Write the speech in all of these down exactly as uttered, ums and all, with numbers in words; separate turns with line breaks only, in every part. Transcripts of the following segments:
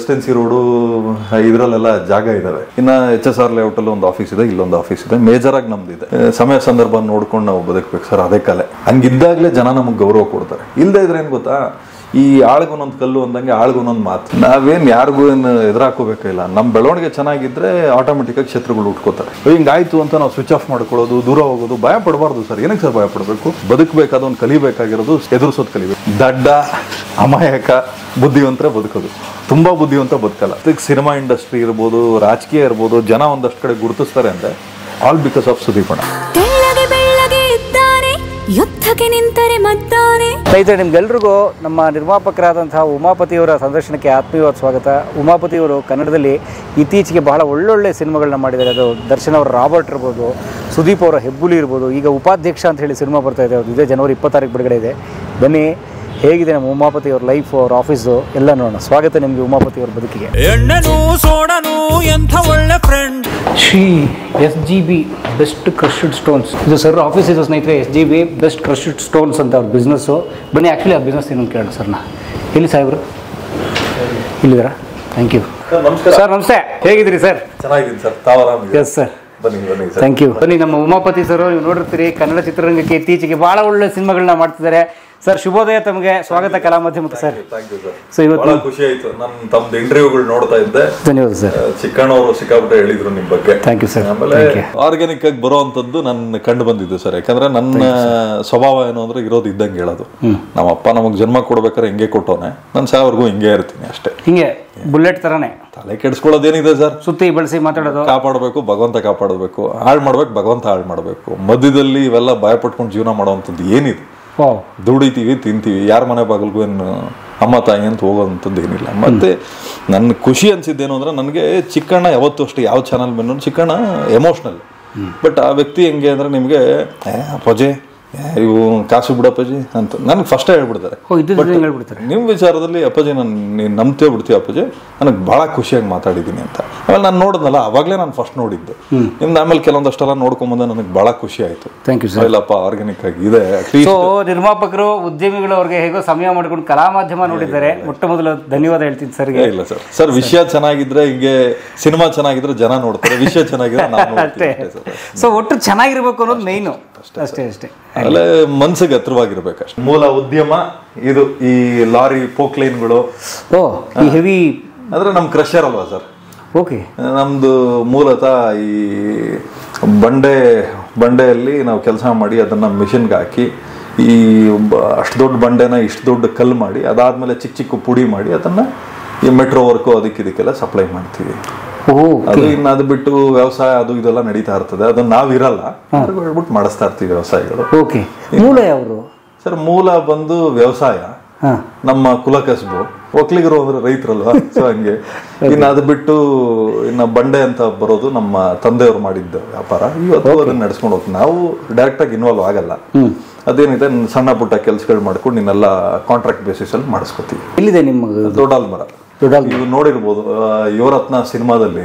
Residency road ಇದರಲ್ಲೆಲ್ಲ ಜಾಗ ಇದಾವೆ. ಇನ್ನ ಎಚ್ ಎಸ್ ಆರ್ ಲೇಔಟ್ ಅಲ್ಲಿ ಒಂದು ಆಫೀಸ್ ಇದೆ, ಇಲ್ಲೊಂದು ಆಫೀಸ್ ಇದೆ. ಮೇಜರ್ ಆಗಿ ನಮ್ದಿದೆ. ಸಮಯ ಸಂದರ್ಭ ನೋಡ್ಕೊಂಡು ನಾವು ಬದುಕಬೇಕು ಸರ್, ಅದೇ ಕಲೆ. ಹಂಗಿದ್ದಾಗಲೇ ಜನ ನಮಗೆ ಗೌರವ ಕೊಡ್ತಾರೆ. ಇಲ್ಲದೆ ಇದ್ರೆ ಏನ್ ಗೊತ್ತಾ, ಈ ಆಳ್ಗೊಂದೊಂದು ಕಲ್ಲು ಅಂದಂಗೆ ಆಳ್ಗೊಂದೊಂದು ಮಾತು. ನಾವೇನ್ ಯಾರಿಗೂ ಏನು ಎದುರಾಕೋಬೇಕಿಲ್ಲ. ನಮ್ಮ ಬೆಳವಣಿಗೆ ಚೆನ್ನಾಗಿದ್ರೆ ಆಟೋಮೆಟಿಕ್ ಆಗಿ ಶತ್ರುಗಳು ಉಟ್ಕೋತಾರೆ. ಹಿಂಗಾಯ್ತು ಅಂತ ನಾವು ಸ್ವಿಚ್ ಆಫ್ ಮಾಡ್ಕೊಳ್ಳೋದು, ದೂರ ಹೋಗೋದು, ಭಯ ಪಡಬಾರ್ದು ಸರ್. ಏನಕ್ಕೆ ಸರ್ ಭಯ ಪಡಬೇಕು? ಬದುಕಬೇಕಾದೊಂದು ಕಲಿಬೇಕಾಗಿರೋದು ಎದುರಿಸೋದು ಕಲಿಬೇಕು. ದಡ್ಡ ಅಮಾಯಕ ಬುದ್ಧಿವಂತರ ಬದುಕೋದು, ತುಂಬಾ ಬುದ್ಧಿವಂತ ಬದುಕಲ್ಲ. ಅದಕ್ಕೆ ಸಿನಿಮಾ ಇಂಡಸ್ಟ್ರಿ ಇರ್ಬೋದು, ರಾಜಕೀಯ ಇರ್ಬೋದು, ಜನ ಒಂದಷ್ಟು ಕಡೆ ಗುರುತಿಸ್ತಾರೆ ಅಂದ್ರೆ ಆಲ್ ಬಿಕಾಸ್ ಆಫ್ ಸುದೀಪ್ ಅಣ್ಣ.
ಯುದ್ಧಕ್ಕೆ ನಿಂತರೆ ಮದ್ದಾನೆ.
ಸ್ನೇಹಿತರೆ, ನಿಮ್ಗೆಲ್ರಿಗೂ ನಮ್ಮ ನಿರ್ಮಾಪಕರಾದಂತಹ ಉಮಾಪತಿಯವರ ಸಂದರ್ಶನಕ್ಕೆ ಆತ್ಮೀಯವಾದ ಸ್ವಾಗತ. ಉಮಾಪತಿಯವರು ಕನ್ನಡದಲ್ಲಿ ಇತ್ತೀಚೆಗೆ ಬಹಳ ಒಳ್ಳೊಳ್ಳೆ ಸಿನಿಮಾಗಳನ್ನ ಮಾಡಿದ್ದಾರೆ. ಅದು ದರ್ಶನ್ ಅವರ ರಾಬರ್ಟ್ ಇರ್ಬೋದು, ಸುದೀಪ್ ಅವರ ಹೆಬ್ಬುಲಿ ಇರ್ಬೋದು, ಈಗ ಉಪಾಧ್ಯಕ್ಷ ಅಂತ ಹೇಳಿ ಸಿನಿಮಾ ಬರ್ತಾ ಇದೆ. ಅದು ಇದೇ ಜನವರಿ ಇಪ್ಪತ್ತಾರಕ್ಕೆ ಬಿಡುಗಡೆ ಇದೆ. ಬನ್ನಿ, ಹೇಗಿದೆ ನಮ್ಮ ಉಮಾಪತಿ ಅವ್ರ ಲೈಫ್, ಅವ್ರ ಆಫೀಸು ಎಲ್ಲ ನೋಡೋಣ. ಸ್ವಾಗತ ನಿಮಗೆ ಉಮಾಪತಿ ಅವ್ರ ಬದುಕಿಗೆ. ಎಂಥ ಒಳ್ಳೆ friend. Shri S G B best crushed stones, ಇದು ಸರ್ ಆಫೀಸ್ ಇದು ಸ್ನೇಹಿತರೆ. S G B best crushed stones ಅಂತ ಅವ್ರ ಬಿಸ್ನೆಸ್ಸು. ಬನ್ನಿ, ಆ್ಯಕ್ಚುಲಿ ಆ ಬಿಸ್ನೆಸ್ ಏನಂತ ಕೇಳೋಣ ಸರ್ನ. ಎಲ್ಲಿ ಸಾಹೇಬ್ರು ಇಲ್ಲಿದ್ದಾರಾ? Thank you sir. ನಮಸ್ತೆ, ಹೇಗಿದ್ದೀರಿ ಸರ್?
ಚೆನ್ನಾಗಿದ್ದೀನಿ ಸರ್, ತಾವು?
Yes sir, thank you. ಬನ್ನಿ, ನಮ್ಮ ಉಮಾಪತಿ ಸರ್ ನೀವು ನೋಡಿರ್ತೀರಿ, ಕನ್ನಡ ಚಿತ್ರರಂಗಕ್ಕೆ ಇತ್ತೀಚೆಗೆ ಬಹಳ ಒಳ್ಳೆ ಸಿನಿಮಾಗಳನ್ನ ಮಾಡ್ತಿದ್ದಾರೆ. ಸರ್, ಶುಭೋದಯ, ತಮಗೆ ಸ್ವಾಗತ ಕಲಾ ಮಾಧ್ಯಮಕ್ಕೆ ಸರ್.
ಸೊ ಇವತ್ತು ಖುಷಿ ಆಯ್ತು, ನಾನು ತಮ್ಮದು ಇಂಟರ್ವ್ಯೂಗಳು ನೋಡ್ತಾ ಇದ್ದೆ.
ಧನ್ಯವಾದ ಸರ್.
ಚಿಕ್ಕಣ್ಣವರು ಸಿಕ್ಕಾಪಟ್ಟೆ ಹೇಳಿದ್ರು ನಿಮ್ ಬಗ್ಗೆ.
Thank you sir.
ಆಮೇಲೆ ಆರ್ಗ್ಯಾನಿಕ್ ಆಗಿ ಬರೋವಂಥದ್ದು ನನ್ನ ಕಂಡು ಬಂದಿದ್ದು ಸರ್. ಯಾಕಂದ್ರೆ ನನ್ನ ಸ್ವಭಾವ ಏನು ಅಂದ್ರೆ ಇರೋದು ಇದ್ದಂಗೆ ಹೇಳೋದು. ನಮ್ಮ ಅಪ್ಪ ನಮಗ್ ಜನ್ಮ ಕೊಡ್ಬೇಕಾದ್ರೆ ಹಿಂಗೆ ಕೊಟ್ಟವನೆ, ನಾನು ಸಾವರ್ಗೂ ಹಿಂಗೆ ಇರ್ತೀನಿ ಅಷ್ಟೇ. ಹಿಂಗೆ
ಬುಲೆಟ್ ತರಾನೇ.
ತಲೆ ಕೆಡಿಸ್ಕೊಳ್ಳೋದೇನಿದೆ ಸರ್?
ಸುತ್ತಿ ಬಳಸಿ ಮಾತಾಡೋದು.
ಕಾಪಾಡಬೇಕು ಭಗವಂತ, ಕಾಪಾಡಬೇಕು. ಹಾಳು ಮಾಡ್ಬೇಕು ಭಗವಂತ, ಹಾಳು ಮಾಡಬೇಕು. ಮಧ್ಯದಲ್ಲಿ ಇವೆಲ್ಲ ಭಯ ಪಟ್ಕೊಂಡು ಜೀವನ ಮಾಡೋವಂಥದ್ದು ಏನಿದೆ? ದುಡಿತೀವಿ, ತಿಂತೀವಿ, ಯಾರ ಮನೆ ಬಾಗಿಲ್ಗೂ ಏನು ಅಮ್ಮ ತಾಯಿ ಅಂತ ಹೋಗೋವಂಥದ್ದು ಏನಿಲ್ಲ. ಮತ್ತೆ ನನ್ನ ಖುಷಿ ಅನ್ಸಿದ್ದೇನು ಅಂದ್ರೆ, ನನಗೆ ಚಿಕ್ಕಣ್ಣ ಯಾವತ್ತೂ ಅಷ್ಟೇ ಯಾವ ಚಾನಲ್ ಮೇಲೆ ಚಿಕ್ಕಣ್ಣ ಎಮೋಷ್ನಲ್. ಬಟ್ ಆ ವ್ಯಕ್ತಿ ಹೆಂಗೆ ಅಂದ್ರೆ, ನಿಮಗೆ ಅಪ್ಪಾಜಿ ಇವು ಕಾಸು ಬಿಡಪ್ಪಾಜಿ ಅಂತ ನನಗೆ ಫಸ್ಟ್ ಹೇಳ್ಬಿಡ್ತಾರೆ. ನಿಮ್ಮ ವಿಚಾರದಲ್ಲಿ ಅಪ್ಪಾಜಿ ನಾನು ನೀನು ನಂಬ್ತೇವೆ ಬಿಡ್ತೀವಿ ಅಪ್ಪಾಜಿ, ನನಗೆ ಭಾಳ ಖುಷಿಯಾಗಿ ಮಾತಾಡಿದ್ದೀನಿ ಅಂತ. ಆಮೇಲೆ ನಾನು ನೋಡಿದ್ನಲ್ಲ, ಅವಾಗಲೇ ನಾನು ಫಸ್ಟ್ ನೋಡಿದ್ದು ನಿಮ್ದು. ಆಮೇಲೆ ಕೆಲವೊಂದಷ್ಟೆಲ್ಲ ನೋಡ್ಕೊಂಬಂದ ನನಗೆ ಭಾಳ ಖುಷಿ ಆಯಿತು.
Thank you sir.
ಇಲ್ಲಪ್ಪ, ಆರ್ಗ್ಯಾನಿಕ್ ಆಗಿ ಇದೆ.
ಸೊ ನಿರ್ಮಾಪಕರು, ಉದ್ಯಮಿಗಳು ಅವ್ರಿಗೆ ಹೇಗೋ ಸಮಯ ಮಾಡ್ಕೊಂಡು ಕಲಾ ಮಾಧ್ಯಮ ನೋಡಿದ್ದಾರೆ. ಮೊಟ್ಟ ಮೊದಲು ಧನ್ಯವಾದ ಹೇಳ್ತೀನಿ ಸರ್. ಇಲ್ಲ
ಸರ್, ಸರ್ ವಿಷಯ ಚೆನ್ನಾಗಿದ್ರೆ, ಹಿಂಗೆ ಸಿನಿಮಾ ಚೆನ್ನಾಗಿದ್ರೆ ಜನ ನೋಡ್ತಾರೆ, ವಿಷಯ ಚೆನ್ನಾಗಿದ್ರೆ ನಾವು
ಅಷ್ಟೇ. ಸೊ ಒಟ್ಟು ಚೆನ್ನಾಗಿರ್ಬೇಕು ಅನ್ನೋದು ಮೈನು, ಅಷ್ಟೇ ಅಷ್ಟೇ.
ಆಮೇಲೆ ಮನ್ಸಿಗೆ ಹತ್ರವಾಗಿರ್ಬೇಕಷ್ಟೆ. ಮೂಲ ಉದ್ಯಮ ಇದು ಈ ಲಾರಿ ಪೋಕ್ಲೈನ್ಗಳು.
ಓ, ಈ ಹೆವಿ
ಅಂದ್ರೆ ನಮ್ ಕ್ರಷರ್ ಅಲ್ವಾ ಸರ್?
ಓಕೆ.
ನಮ್ದು ಮೂಲತಃ ಈ ಬಂಡೆ ಬಂಡೆಯಲ್ಲಿ ನಾವು ಕೆಲಸ ಮಾಡಿ ಅದನ್ನ ಮಿಷನ್ಗೆ ಹಾಕಿ, ಈ ಅಷ್ಟು ದೊಡ್ಡ ಬಂಡೆನ ಇಷ್ಟು ದೊಡ್ಡ ಕಲ್ಲು ಮಾಡಿ, ಅದಾದ್ಮೇಲೆ ಚಿಕ್ಕ ಚಿಕ್ಕ ಪುಡಿ ಮಾಡಿ ಅದನ್ನ ಈ ಮೆಟ್ರೋ ವರ್ಕು ಅದಕ್ಕೆ ಇದಕ್ಕೆಲ್ಲ ಸಪ್ಲೈ ಮಾಡ್ತೀವಿ. ಅದು ಇನ್ನು ಅದು ಬಿಟ್ಟು ವ್ಯವಸಾಯ ಅದು ಇದೆಲ್ಲ ನಡೀತಾ ಇರ್ತದೆ. ಅದನ್ನ ನಾವಿರಲ್ಲ, ಹೇಳ್ಬಿಟ್ಟು ಮಾಡಿಸ್ತಾ ಇರ್ತೀವಿ ವ್ಯವಸಾಯಗಳು.
ಓಕೆ. ಮೂಲ ಯಾವುದು
ಸರ್? ಮೂಲ ಬಂದು ವ್ಯವಸಾಯ, ನಮ್ಮ ಕುಲಕಸಬು. ಒಕ್ಕಲಿಗರು ಅಂದ್ರೆ ರೈತರಲ್ವಾ, ಸೊ ಹಂಗೆ. ಇನ್ನು ಅದು ಬಿಟ್ಟು ಇನ್ನು ಬಂಡೆ ಅಂತ ಬರೋದು ನಮ್ಮ ತಂದೆಯವರು ಮಾಡಿದ್ದ ವ್ಯಾಪಾರ. ಇವತ್ತು ಅದನ್ನ ನಡ್ಸ್ಕೊಂಡು ಹೋಗ್ತೀವಿ. ನಾವು ಡೈರೆಕ್ಟ್ ಆಗಿ ಇನ್ವಾಲ್ವ್ ಆಗಲ್ಲ. ಅದೇನಿದೆ, ಸಣ್ಣ ಪುಟ್ಟ ಕೆಲಸಗಳು ಮಾಡ್ಕೊಂಡು ಇನ್ನೆಲ್ಲ ಕಾಂಟ್ರಾಕ್ಟ್ ಬೇಸಿಸ್ ಅಲ್ಲಿ ಮಾಡಿಸ್ಕೊತೀವಿ.
ಎಲ್ಲಿದೆ ನಿಮ್ಮ
ದೊಡ್ಡಾಲ್ಮರ? ನೀವು ನೋಡಿರ್ಬೋದು, ಯುವರತ್ನ ಸಿನಿಮಾದಲ್ಲಿ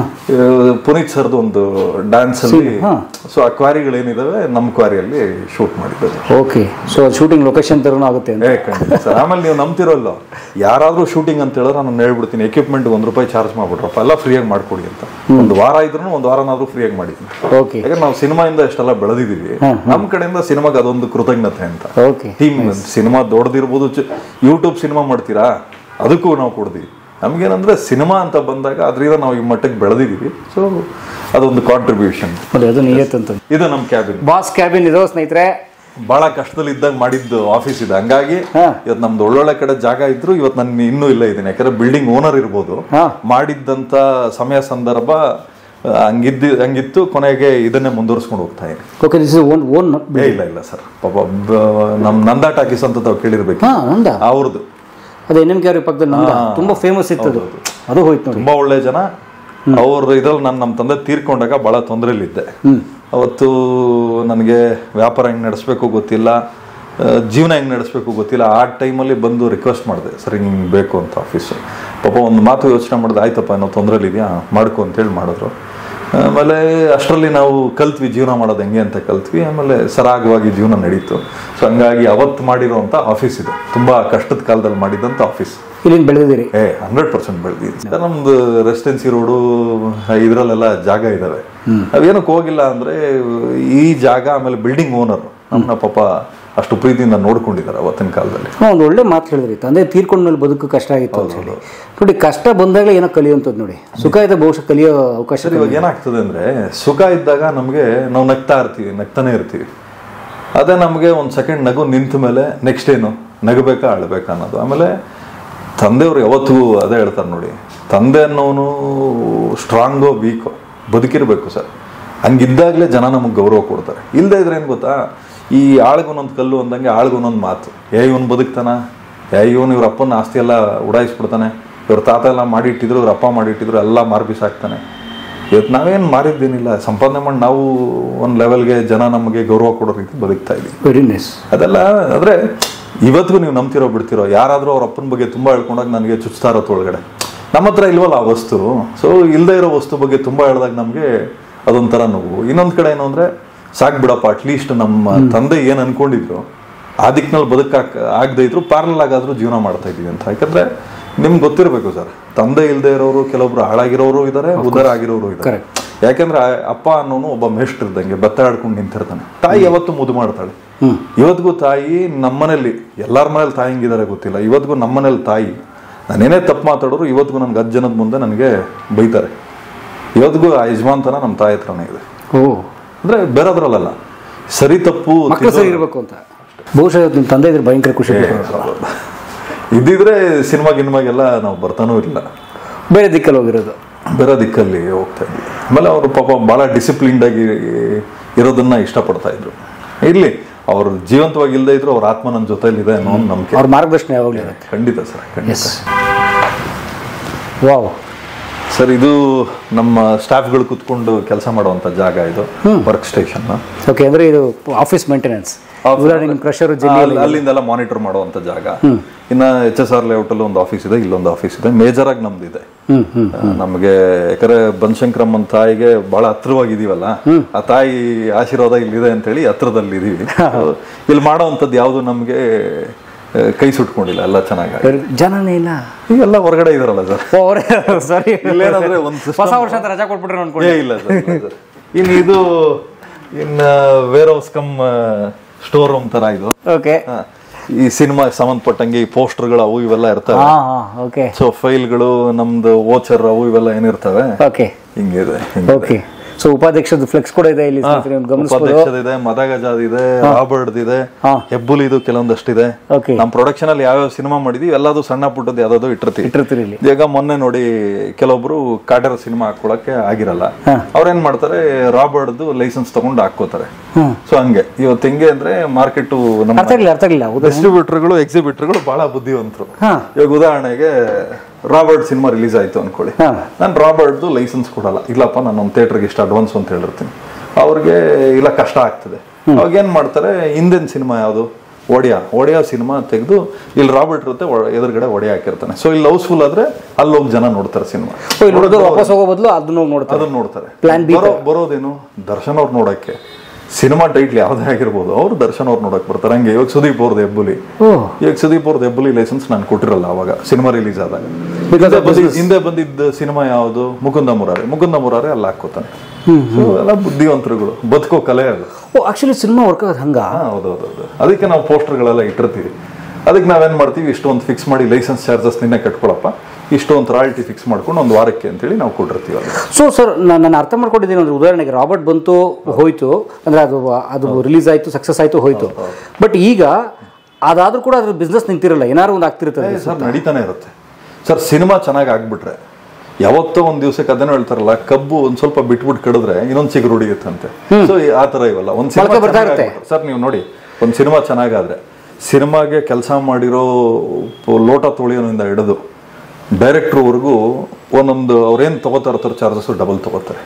ಪುನೀತ್ ಸರ್ದು ಒಂದು ಡ್ಯಾನ್ಸ್ ಅಲ್ಲಿ. ಸೊ ಆ ಕ್ವಾರಿಗಳೇನಿದಾವೆ ನಮ್ಮ ಕ್ವಾರಿಯಲ್ಲಿ ಶೂಟ್ ಮಾಡಿದ್ದಾರೆ.
ಓಕೆ. ಸೊ ಶೂಟಿಂಗ್ ಲೊಕೇಶನ್ ತರನು ಆಗುತ್ತೆ
ಸರ್. ಆಮೇಲೆ ನೀವು ನಂಬ್ತಿರೋಲ್ಲ, ಯಾರಾದ್ರೂ ಶೂಟಿಂಗ್ ಅಂತ ಹೇಳಿದ್ರೆ ನಾನು ಹೇಳ್ಬಿಡ್ತೀನಿ, ಎಕ್ವಿಪ್ಮೆಂಟ್ ಒಂದ್ ರೂಪಾಯಿ ಚಾರ್ಜ್ ಮಾಡ್ಬಿಟ್ರಪ್ಪ, ಎಲ್ಲ ಫ್ರೀಯಾಗಿ ಮಾಡ್ಕೊಡಿ ಅಂತ. ಒಂದು ವಾರ ಇದ್ರು ಒಂದು ವಾರನಾದ್ರೂ ಫ್ರೀಯಾಗಿ ಮಾಡಿದ್ದೀನಿ.
ಓಕೆ.
ಯಾಕಂದ್ರೆ ನಾವು ಸಿನಿಮಾಯಿಂದ ಎಷ್ಟೆಲ್ಲ ಬೆಳೆದಿದ್ದೀವಿ, ನಮ್ ಕಡೆಯಿಂದ ಸಿನಿಮಾಗೆ ಅದೊಂದು ಕೃತಜ್ಞತೆ ಅಂತ.
ಓಕೆ.
ಟೀಮ್ ಸಿನಿಮಾ ದೊಡ್ಡದಿರ್ಬೋದು, ಯೂಟ್ಯೂಬ್ ಸಿನಿಮಾ ಮಾಡ್ತೀರಾ ಅದಕ್ಕೂ ನಾವು ಕೊಡ್ತೀವಿ. ನಮ್ಗೇನಂದ್ರೆ ಸಿನಿಮಾ ಅಂತ ಬಂದಾಗ ಅದರಿಂದ ನಾವು ಈ ಮಟ್ಟಕ್ಕೆ ಬೆಳೆದಿದ್ದೀವಿ. ಸೊ ಅದೊಂದು ಕಾಂಟ್ರಿಬ್ಯೂಷನ್. ಇದು ನಮ್ಮ ಕ್ಯಾಬಿನ್,
ಬಾಸ್ ಕ್ಯಾಬಿನ್. ಇದು ಸ್ನೇಹಿತರೆ
ಬಹಳ ಕಷ್ಟದಲ್ಲಿ ಇದ್ದಾಗ ಮಾಡಿದ್ದು ಆಫೀಸ್ ಇದೆ. ಹಂಗಾಗಿ ಇವತ್ತು ನಮ್ದು ಒಳ್ಳೊಳ್ಳೆ ಕಡೆ ಜಾಗ ಇದ್ರು ಇವತ್ತು ನಾನು ಇನ್ನೂ ಇಲ್ಲ ಇದ್ದೀನಿ. ಯಾಕಂದ್ರೆ ಬಿಲ್ಡಿಂಗ್ ಓನರ್ ಇರ್ಬೋದು, ಮಾಡಿದ್ದಂತ ಸಮಯ ಸಂದರ್ಭ ಹಂಗಿದ್ದು ಹಂಗಿತ್ತು. ಕೊನೆಗೆ ಇದನ್ನೇ ಮುಂದುವರ್ಸ್ಕೊಂಡು ಹೋಗ್ತಾ ಇದೆ. ಇಲ್ಲ ಇಲ್ಲ ಸರ್, ಪಾಪ ನಮ್ ನಂದಾ ಟಾಕೀಸ್ ಅಂತ ತಾವು ಕೇಳಿರ್ಬೇಕು, ಅವ್ರದ್ದು.
ಅದೇ ಎನ್ ಎಂ ಕೆ ಪಕ್ಕದಲ್ಲಿ ತುಂಬಾ ಫೇಮಸ್ ಇತ್ತು, ಅದು ಹೋಯ್ತು.
ತುಂಬಾ ಒಳ್ಳೆ ಜನ ಅವ್ರ ಇದ್ರಲ್ಲಿ. ನಾನು ನಮ್ಮ ತಂದೆ ತೀರ್ಕೊಂಡಾಗ ಬಹಳ ತೊಂದರೆಯಲ್ಲಿದ್ದೆ. ಅವತ್ತು ನನಗೆ ವ್ಯಾಪಾರ ಹೆಂಗೆ ನಡೆಸ್ಬೇಕು ಗೊತ್ತಿಲ್ಲ, ಜೀವನ ಹೆಂಗೆ ನಡೆಸ್ಬೇಕು ಗೊತ್ತಿಲ್ಲ. ಆ ಟೈಮಲ್ಲಿ ಬಂದು ರಿಕ್ವೆಸ್ಟ್ ಮಾಡಿದೆ, ಸರ್ ಹಿಂಗೆ ಬೇಕು ಅಂತ ಆಫೀಸು. ಪಾಪ ಒಂದು ಮಾತು ಯೋಚನೆ ಮಾಡಿದೆ, ಆಯ್ತಪ್ಪ ಏನೋ ತೊಂದರೆಲಿದೆಯಾ ಮಾಡ್ಕೊ ಅಂತೇಳಿ ಮಾಡಿದ್ರು. ಆಮೇಲೆ ಅಷ್ಟರಲ್ಲಿ ನಾವು ಕಲ್ತ್ವಿ ಜೀವನ ಮಾಡೋದು ಹೆಂಗೆ ಅಂತ ಕಲ್ತ್ವಿ. ಆಮೇಲೆ ಸರಾಗವಾಗಿ ಜೀವನ ನಡೀತು. ಸೊ ಹಂಗಾಗಿ ಅವತ್ತು ಮಾಡಿರೋಂಥ ಆಫೀಸ್ ಇದು, ತುಂಬ ಕಷ್ಟದ ಕಾಲದಲ್ಲಿ ಮಾಡಿದಂಥ ಆಫೀಸ್.
ಇಲ್ಲಿಂದ ಬೆಳೆದಿದ್ದೀರಿ?
ಏ ಹಂಡ್ರೆಡ್ ಪರ್ಸೆಂಟ್ ಬೆಳೆದಿದ್ದೀನಿ. ನಮ್ದು ರೆಸಿಡೆನ್ಸಿ ರೋಡು ಇದ್ರಲ್ಲೆಲ್ಲ ಜಾಗ ಇದಾವೆ. ನಾವೇನಕ್ಕೆ ಹೋಗಿಲ್ಲ ಅಂದ್ರೆ ಈ ಜಾಗ ಆಮೇಲೆ ಬಿಲ್ಡಿಂಗ್ ಓನರ್ ನಮ್ಮನ್ನ ಪಾಪ ಅಷ್ಟು ಪ್ರೀತಿಯಿಂದ ನೋಡ್ಕೊಂಡಿದ್ದಾರೆ ಅವತ್ತಿನ ಕಾಲದಲ್ಲಿ.
ಒಂದು ಒಳ್ಳೆ ಮಾತು ಹೇಳಿದ್ರಿ, ತಂದೆ ತೀರ್ಕೊಂಡ್ಮೇಲೆ ಬದುಕು ಕಷ್ಟ ಆಗಿತ್ತು ಅಂತ ಹೇಳಿ. ನೋಡಿ, ಕಷ್ಟ ಬಂದಾಗಲೇ ಏನೋ ಕಲಿಯುವಂಥದ್ದು. ನೋಡಿ, ಸುಖ ಇದ್ದ ಬಹುಶಃ ಕಲಿಯೋ ಅವಕಾಶ.
ಇವಾಗ ಏನಾಗ್ತದೆ ಅಂದ್ರೆ ಸುಖ ಇದ್ದಾಗ ನಮಗೆ ನಾವು ನಗ್ತಾ ಇರ್ತೀವಿ, ನಗ್ತಾನೆ ಇರ್ತೀವಿ. ಅದೇ ನಮಗೆ ಒಂದು ಸೆಕೆಂಡ್ ನಗು ನಿಂತ ಮೇಲೆ ನೆಕ್ಸ್ಟ್ ಏನು ನಗಬೇಕಾ ಅಳ್ಬೇಕಾ ಅನ್ನೋದು. ಆಮೇಲೆ ತಂದೆಯವರು ಯಾವತ್ತಿಗೂ ಅದೇ ಹೇಳ್ತಾರೆ ನೋಡಿ, ತಂದೆ ಅನ್ನೋನು ಸ್ಟ್ರಾಂಗೋ ವೀಕೋ ಬದುಕಿರ್ಬೇಕು ಸರ್. ಹಂಗಿದ್ದಾಗಲೇ ಜನ ನಮಗೆ ಗೌರವ ಕೊಡ್ತಾರೆ. ಇಲ್ಲದೆ ಇದ್ರೆ ಏನು ಗೊತ್ತಾ, ಈ ಆಳ್ಗೊಂದೊಂದು ಕಲ್ಲು ಅಂದಂಗೆ ಆಳ್ಗೊಂದೊಂದು ಮಾತು. ಏ ಇವನು ಬದುಕ್ತಾನ, ಏ ಇವನು ಇವ್ರ ಅಪ್ಪನ ಆಸ್ತಿ ಎಲ್ಲ ಉಡಾಯಿಸ್ಬಿಡ್ತಾನೆ, ಇವ್ರ ತಾತ ಎಲ್ಲ ಮಾಡಿಟ್ಟಿದ್ರು, ಇವ್ರ ಅಪ್ಪ ಮಾಡಿಟ್ಟಿದ್ರು, ಎಲ್ಲ ಮಾರು ಬಿಸಾಕ್ತಾನೆ. ಇವತ್ತು ನಾವೇನು ಮಾರಿದ್ದೇನಿಲ್ಲ, ಸಂಪಾದನೆ ಮಾಡಿ ನಾವು ಒಂದು ಲೆವೆಲ್ಗೆ ಜನ ನಮಗೆ ಗೌರವ ಕೊಡೋ ರೀತಿ ಬದುಕ್ತಾ ಇದ್ದೀವಿ.
Very nice.
ಅದೆಲ್ಲ ಆದರೆ ಇವತ್ತಿಗೂ ನೀವು ನಂಬ್ತಿರೋ ಬಿಡ್ತಿರೋ, ಯಾರಾದರೂ ಅವ್ರ ಅಪ್ಪನ ಬಗ್ಗೆ ತುಂಬ ಹೇಳ್ಕೊಂಡಾಗ ನನಗೆ ಚುಚ್ತಾ ಇರೋದು ಒಳಗಡೆ. ನಮ್ಮ ಹತ್ರ ಇಲ್ವಲ್ಲ ಆ ವಸ್ತು. ಸೊ ಇಲ್ಲದೆ ಇರೋ ವಸ್ತು ಬಗ್ಗೆ ತುಂಬ ಹೇಳಿದಾಗ ನಮಗೆ ಅದೊಂಥರ ನೋವು. ಇನ್ನೊಂದು ಕಡೆ ಏನು ಅಂದರೆ, ಸಾಕು ಬಿಡಪ್ಪ, ಅಟ್ಲೀಸ್ಟ್ ನಮ್ಮ ತಂದೆ ಏನು ಅನ್ಕೊಂಡಿದ್ರು ಆ ದಿಕ್ಕಿನಲ್ಲಿ ಬದುಕಾಕ ಆಗದೆ ಇದ್ರು ಪ್ಯಾರಲಲ್ ಆಗಾದ್ರೂ ಜೀವನ ಮಾಡ್ತಾ ಇದೀವಿ ಅಂತ. ಯಾಕಂದ್ರೆ ನಿಮ್ಗೆ ಗೊತ್ತಿರಬೇಕು ಸರ್, ತಂದೆ ಇಲ್ಲದೆ ಇರೋರು ಕೆಲವೊಬ್ರು ಹಾಳಾಗಿರೋರು ಇದ್ದಾರೆ, ಉದಾರ ಆಗಿರೋರು ಇದ್ದಾರೆ. ಯಾಕಂದ್ರೆ ಅಪ್ಪ ಅನ್ನೋನು ಒಬ್ಬ ಮೇಷ್ಟ್ರ ಇದ್ದಂಗೆ ಬೆತ್ತ ಆಡ್ಕೊಂಡು ನಿಂತಿರ್ತಾನೆ. ತಾಯಿ ಯಾವತ್ತು ಮುದ್ದು ಮಾಡ್ತಾಳೆ. ಇವತ್ತಿಗೂ ತಾಯಿ ನಮ್ಮನೇಲಿ, ಎಲ್ಲಾರ ಮನೇಲಿ ತಾಯಿ ಹಿಂಗಿದ್ದಾರೆ ಗೊತ್ತಿಲ್ಲ, ಇವತ್ತಿಗೂ ನಮ್ಮನೇಲಿ ತಾಯಿ ನಾನೇನೇ ತಪ್ಪು ಮಾತಾಡೋರು ಇವತ್ತಿಗೂ ನನ್ಗೆ ಹತ್ತು ಜನದ ಮುಂದೆ ನನಗೆ ಬೈತಾರೆ. ಇವತ್ತಿಗೂ ಆ ಯಜಮಾನ್ತನ ನಮ್ಮ ತಾಯಿ ಹತ್ರನೇ ಇದೆ.
ಓ,
ಅಂದ್ರೆ ಬೇರೆದ್ರಲ್ಲ, ಸರಿ ತಪ್ಪು
ಸರಿ ಇರಬೇಕು ಅಂತ. ಬಹುಶಃ ನಿಮ್ಮ ತಂದೆ ಇದ್ರೆ ಭಯಂಕರ ಖುಷಿ.
ಇದ್ದಿದ್ರೆ ಸಿನಿಮಾ ಗಿನ್ಮಾಗೆಲ್ಲ ನಾವು ಬರ್ತಾನೂ ಇಲ್ಲ,
ಬೇರೆ ದಿಕ್ಕಲ್ಲಿ ಹೋಗಿರೋದು,
ಬೇರೆ ದಿಕ್ಕಲ್ಲಿ ಹೋಗ್ತಾ ಇದ್ವಿ. ಆಮೇಲೆ ಅವರು ಪಾಪ ಭಾಳ ಡಿಸಿಪ್ಲಿನ್ಡ್ ಆಗಿ ಇರೋದನ್ನ ಇಷ್ಟಪಡ್ತಾ ಇದ್ರು. ಇರ್ಲಿ, ಅವ್ರು ಜೀವಂತವಾಗಿ ಇಲ್ಲದೆ ಇದ್ರು ಅವ್ರ ಆತ್ಮ ನನ್ನ ಜೊತೆಲಿ ಇದೆ ಅನ್ನೋ ಒಂದು ನಂಬಿಕೆ,
ಅವ್ರ ಮಾರ್ಗದರ್ಶನ ಯಾವಾಗಲೂ ಇರುತ್ತೆ.
ಖಂಡಿತ ಸರ್, ಖಂಡಿತ.
ವಾವ್
ಸರ್, ಇದು ನಮ್ಮ ಸ್ಟಾಫ್ಗಳು ಕುತ್ಕೊಂಡು ಕೆಲಸ ಮಾಡುವಂಥ ಜಾಗ, ಇದು ವರ್ಕ್ ಸ್ಟೇಷನ್.
ಓಕೆ, ಅಂದ್ರೆ ಇದು ಆಫೀಸ್ ಮೇಂಟೆನೆನ್ಸ್,
ಅಲ್ಲಿಂದೆಲ್ಲ ಮಾನಿಟರ್ ಮಾಡುವಂಥ ಜಾಗ. ಇನ್ನು ಎಚ್ ಎಸ್ ಆರ್ ಲೇಔಟ್ ಅಲ್ಲಿ ಒಂದು ಆಫೀಸ್ ಇದೆ, ಇಲ್ಲೊಂದು ಆಫೀಸ್ ಇದೆ. ಮೇಜರ್ ಆಗಿ ನಮ್ದಿದೆ. ನಮಗೆ ಯಾಕಂದ್ರೆ ಬನಶಂಕರಮ್ಮ ತಾಯಿಗೆ ಬಹಳ ಹತ್ರವಾಗಿದೀವಲ್ಲ, ಆ ತಾಯಿ ಆಶೀರ್ವಾದ ಇಲ್ಲಿದೆ ಅಂತ ಹೇಳಿ ಹತ್ರದಲ್ಲಿ ಇದೀವಿ. ಇಲ್ಲಿ ಮಾಡೋವಂಥದ್ದು ಯಾವುದು ನಮ್ಗೆ ಕೈ ಸುಟ್ಕೊಂಡಿಲ್ಲ, ಎಲ್ಲ ಚೆನ್ನಾಗಿ.
ಜನನೇ ಇಲ್ಲ,
ಈಗೆಲ್ಲ ಹೊರಗಡೆ ಇದಾರಲ್ಲ ಸರ್.
ಸರಿ,
ಇಲ್ಲೇನಾದ್ರೆ ಒಂದು
ಹೊಸ ವರ್ಷ ಅಂತ ರಜಾ ಕೊಟ್ಬಿಟ್ರೆ ಅನ್ಕೊಂಡೆ.
ಇಲ್ಲ ಸರ್, ಇನ್ನು ಇದು ಇನ್ನ warehouse cum store room ತರ ಇದು.
ಓಕೆ,
ಈ ಸಿನಿಮಾ ಸಂಬಂಧಪಟ್ಟಂಗೆ ಈ ಪೋಸ್ಟರ್ಗಳು ಅವು ಇವೆಲ್ಲ ಇರ್ತವೆ.
ಓಕೆ, ಸೊ
ಫೈಲ್ಗಳು, ನಮ್ದು ವೋಚರ್ ಅವು ಇವೆಲ್ಲ ಏನಿರ್ತವೆ.
ಓಕೆ,
ಹಿಂಗಿದೆ.
ಓಕೆ, ಸೊ ಉಪಾಧ್ಯಕ್ಷದ ಫ್ಲೆಕ್ಸ್ ಕೂಡ ಇದೆ ಇಲ್ಲಿ,
ಉಪಾಧ್ಯಕ್ಷದ ಇದೆ, ಮದಗಜಾದ್ ಇದೆ, ರಾಬರ್ಡ್ ಇದೆ, ಹೆಬ್ಬುಲಿದು ಕೆಲವೊಂದಷ್ಟಿದೆ. ನಮ್ ಪ್ರೊಡಕ್ಷನ್ ಅಲ್ಲಿ ಯಾವ್ಯಾವ ಸಿನಿಮಾ ಮಾಡಿದೀವಿ ಎಲ್ಲದು ಸಣ್ಣ ಪುಟ್ಟದ್ದು ಯಾವ್ದಾದ್ರು ಇಟ್ಟಿರ್ತೀವಿ ಇಟ್ಟಿರ್ತೀರಿ ಈಗ ಮೊನ್ನೆ ನೋಡಿ, ಕೆಲವೊಬ್ರು ಕಾಟರ ಸಿನಿಮಾ ಹಾಕೊಳಕ್ಕೆ ಆಗಿರಲ್ಲ, ಅವ್ರೇನ್ ಮಾಡ್ತಾರೆ, ರಾಬರ್ಡ್ದು ಲೈಸೆನ್ಸ್ ತಗೊಂಡು ಹಾಕೋತಾರೆ. ಸೊ ಹಂಗೆ ಇವತ್ತು ಹೆಂಗೆ ಅಂದ್ರೆ ಮಾರ್ಕೆಟ್ ಡಿಸ್ಟ್ರಿಬ್ಯೂಟರ್ಗಳು, ಎಕ್ಸಿಬಿಟರ್ಗಳು ಬಹಳ ಬುದ್ಧಿವಂತರು. ಇವಾಗ ಉದಾಹರಣೆಗೆ ರಾಬರ್ಟ್ ಸಿನಿಮಾ ರಿಲೀಸ್ ಆಯ್ತು ಅನ್ಕೊಳ್ಳಿ, ನಾನು ರಾಬರ್ಟ್ದು ಲೈಸೆನ್ಸ್ ಕೊಡಲ್ಲ. ಇಲ್ಲಪ್ಪ, ನಾನು ಒಂದು ಥಿಯೇಟರ್ಗೆ ಇಷ್ಟು ಅಡ್ವಾನ್ಸ್ ಅಂತ ಹೇಳಿರ್ತೀನಿ. ಅವ್ರಿಗೆ ಇಲ್ಲ, ಕಷ್ಟ ಆಗ್ತದೆ. ಅವಾಗ ಏನ್ ಮಾಡ್ತಾರೆ, ಹಿಂದಿನ ಸಿನಿಮಾ ಯಾವುದು, ಒಡಿಯಾ ಒಡಿಯಾ ಸಿನಿಮಾ ತೆಗೆದು ಇಲ್ಲಿ ರಾಬರ್ಟ್ ಇರುತ್ತೆ, ಎದುರುಗಡೆ ಒಡಿಯಾ ಹಾಕಿರ್ತಾನೆ. ಸೊ ಇಲ್ಲಿ ಹೌಸ್ಫುಲ್ ಆದ್ರೆ ಅಲ್ಲಿ ಹೋಗಿ ಜನ ನೋಡ್ತಾರೆ ಸಿನಿಮಾ.
ವಾಪಸ್ ಹೋಗೋ ಬದಲು ಅದನ್ನ
ನೋಡ್ತಾರೆ. ಬರೋದೇನು, ದರ್ಶನ್ ಅವ್ರು ನೋಡಕ್ಕೆ. ಸಿನಿಮಾ ಟೈಟ್ಲ್ ಯಾವ್ದೇ ಆಗಿರ್ಬೋದು, ಅವ್ರು ದರ್ಶನ್ ಅವ್ರು ನೋಡಕ್ ಬರ್ತಾರೆ. ಹಂಗೆ ಇವಾಗ ಸುದೀಪ್ ಅವ್ರದ್ದು ಹೆಬ್ಬುಲಿ, ಇವಾಗ ಸುದೀಪ್ ಅವ್ರದ್ದು ಹೆಬ್ಬುಲಿ ಲೈಸೆನ್ಸ್ ನಾನು ಕೊಟ್ಟಿರಲ್ಲ ಅವಾಗ ಸಿನಿಮಾ ರಿಲೀಸ್ ಆದಾಗ. ಹಿಂದೆ ಬಂದಿದ್ದ ಸಿನಿಮಾ ಯಾವುದು, ಮುಕುಂದ ಮುರಾರಿ, ಮುಕುಂದ ಮುರಾರಿ ಅಲ್ಲಿ ಹಾಕೋತಾನೆ. ಎಲ್ಲ ಬುದ್ಧಿವಂತರುಗಳು, ಬದುಕೋ ಕಲೆ ಅದು.
ಆಕ್ಚುಲಿ ಸಿನಿಮಾ ವರ್ಕ್ ಆಗೋದು ಹಂಗ.
ಹೌದೌದು, ಅದಕ್ಕೆ ನಾವು ಪೋಸ್ಟರ್ಗಳೆಲ್ಲ ಇಟ್ಟಿರ್ತೀವಿ. ಅದಕ್ಕೆ ನಾವೇನ್ ಮಾಡ್ತೀವಿ, ಇಷ್ಟೊಂದು ಫಿಕ್ಸ್ ಮಾಡಿ ಲೈಸೆನ್ಸ್ ಚಾರ್ಜಸ್ ನಿನ್ನೆ ಕಟ್ಕೊಳಪ್ಪ, ಇಷ್ಟೊಂದು ರಾಯಲ್ಟಿ ಫಿಕ್ಸ್ ಮಾಡ್ಕೊಂಡು ಒಂದು ವಾರಕ್ಕೆ ಅಂತೇಳಿ ನಾವು ಕೊಟ್ಟಿರ್ತೀವಿ.
ಸೊ ಸರ್, ನಾನು ಅರ್ಥ ಮಾಡ್ಕೊಂಡಿದ್ದೀನಿ ಅಂದ್ರೆ, ಉದಾಹರಣೆಗೆ ರಾಬರ್ಟ್ ಬಂತು ಹೋಯ್ತು ಅಂದ್ರೆ, ಅದು ಅದು ರಿಲೀಸ್ ಆಯ್ತು, ಸಕ್ಸಸ್ ಆಯ್ತು, ಹೋಯ್ತು. ಬಟ್ ಈಗ ಅದಾದ್ರೂ ಕೂಡ ಅದ್ರ ಬಿಸ್ನೆಸ್ ನಿಂತಿರಲ್ಲ, ಏನಾದ್ರು ಒಂದು ಆಗ್ತಿರುತ್ತೆ
ಸರ್, ನಡೀತಾನೆ ಇರುತ್ತೆ ಸರ್. ಸಿನಿಮಾ ಚೆನ್ನಾಗಿ ಆಗ್ಬಿಟ್ರೆ ಯಾವತ್ತೋ ಒಂದ್ ದಿವಸಕ್ಕೆ ಅದನ್ನ ಹೇಳ್ತಾರಲ್ಲ, ಕಬ್ಬು ಒಂದ್ ಸ್ವಲ್ಪ ಬಿಟ್ಬಿಟ್ಟು ಕಡಿದ್ರೆ ಇನ್ನೊಂದ್ ಚಿಗುರು ಹೊಡಿಯುತ್ತಂತೆ. ಸೊ ಆ ತರ ಇವಲ್ಲ, ಒಂದ್ ಸಿನಿಮಾ ಸರ್, ನೀವು ನೋಡಿ, ಒಂದ್ ಸಿನಿಮಾ ಚೆನ್ನಾಗಾದ್ರೆ ಸಿನಿಮಾಗೆ ಕೆಲಸ ಮಾಡಿರೋ ಲೋಟ ತೊಳೆಯೋನಿಂದ ಹಿಡಿದು ಡೈರೆಕ್ಟರ್ವರೆಗೂ ಒಂದೊಂದು ಅವ್ರೇನು ತಗೋತಾ ಇರ್ತಾರೆ ಚಾರ್ಜಸ್ ಡಬಲ್ ತಗೋತಾರೆ.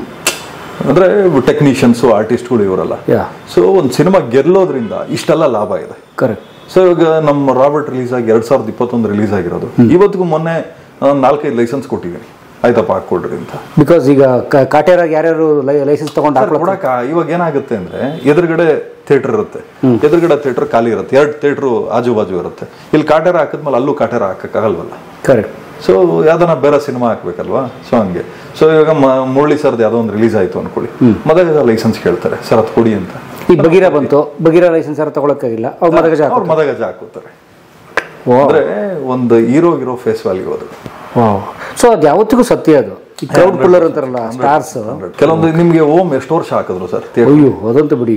ಅಂದ್ರೆ ಟೆಕ್ನಿಷಿಯನ್ಸು, ಆರ್ಟಿಸ್ಟ್ಗಳು ಇವರಲ್ಲ. ಸೊ ಒಂದು ಸಿನಿಮಾ ಗೆಲ್ಲೋದ್ರಿಂದ ಇಷ್ಟೆಲ್ಲ ಲಾಭ ಇದೆ.
ಕರೆಕ್ಟ್.
ಸೊ ಇವಾಗ ನಮ್ಮ ರಾಬರ್ಟ್ ರಿಲೀಸ್ ಆಗಿ ಎರಡ್ ಸಾವಿರದ ಇಪ್ಪತ್ತೊಂದು ರಿಲೀಸ್ ಆಗಿರೋದು, ಇವತ್ತಿಗೂ ಮೊನ್ನೆ ನಾಲ್ಕೈದು ಲೈಸೆನ್ಸ್ ಕೊಟ್ಟಿದ್ದೀನಿ. ಆಯ್ತಪ್ಪ ಹಾಕ್ಕೊಡ್ರಿ ಅಂತ.
ಬಿಕಾಸ್ ಈಗ ಕಾಟೇರಾಗ ಯಾರ್ಯಾರು ಲೈಸೆನ್ಸ್ ತಗೊಂಡು ಹಾಕಿ
ಕೊಡಕ ಇವಾಗ ಏನಾಗುತ್ತೆ ಅಂದ್ರೆ ಎದುರುಗಡೆ ಥಿಯೇಟರ್ ಇರುತ್ತೆ, ಎದುರುಗಡೆ ಥಿಯೇಟರ್ ಖಾಲಿ ಇರುತ್ತೆ, ಎರಡು ಥಿಯೇಟರ್ ಆಜು ಬಾಜು ಇರುತ್ತೆ. ಇಲ್ಲಿ ಕಾಟೇರ ಹಾಕಿದ್ಮೇಲೆ ಅಲ್ಲೂ ಕಾಟೇರ ಹಾಕಕ್ಕಾಗಲ್ವಲ್ಲ.
ಕರೆಕ್ಟ್.
ಸೊ ಯಾವ್ದನ್ನ ಬೇರೆ ಸಿನಿಮಾ ಹಾಕ್ಬೇಕಲ್ವಾ, ಸೊ ಹಂಗೆ. ಸೊ ಇವಾಗ ಮುರಳಿ ಸರ್ದು ಯಾವ್ದೋ ಒಂದು ರಿಲೀಸ್ ಆಯ್ತು ಅನ್ಕೊಳ್ಳಿ, ಮದಗಜ ಲೈಸೆನ್ಸ್ ಕೇಳ್ತಾರೆ, ಸರ್ ಅದು ಕೊಡಿ ಅಂತ.
ಈ ಬಗೀರ ಬಂತು, ಬಗೀರ ಲೈಸೆನ್ಸ್ ಯಾರು ತಗೊಳಕ್ಕಾಗಿಲ್ಲ, ಅವ್ರು ಮದಗಜ
ಅವ್ರು ಮದಗಜ ಹಾಕೋತಾರೆ. ಅಂದ್ರೆ ಒಂದು ಹೀರೋ ಹೀರೋ ಫೇಸ್ ವ್ಯಾಲ್ಯೂ ಅದು.
ಸೊ ಅದು ಯಾವತ್ತಿಗೂ ಸತ್ಯ. ಅದು ಈ ಕ್ರೌಡ್ ಪುಲ್ಲರ್ ಅಂತಾರಲ್ಲ ಸ್ಟಾರ್ಸ್,
ಕೆಲವೊಂದು ನಿಮ್ಗೆ ಓಮ್ ಎಷ್ಟು ವರ್ಷ ಹಾಕಿದ್ರು ಸರ್?
ಅಯ್ಯೋ ಅದಂತೂ ಬಿಡಿ.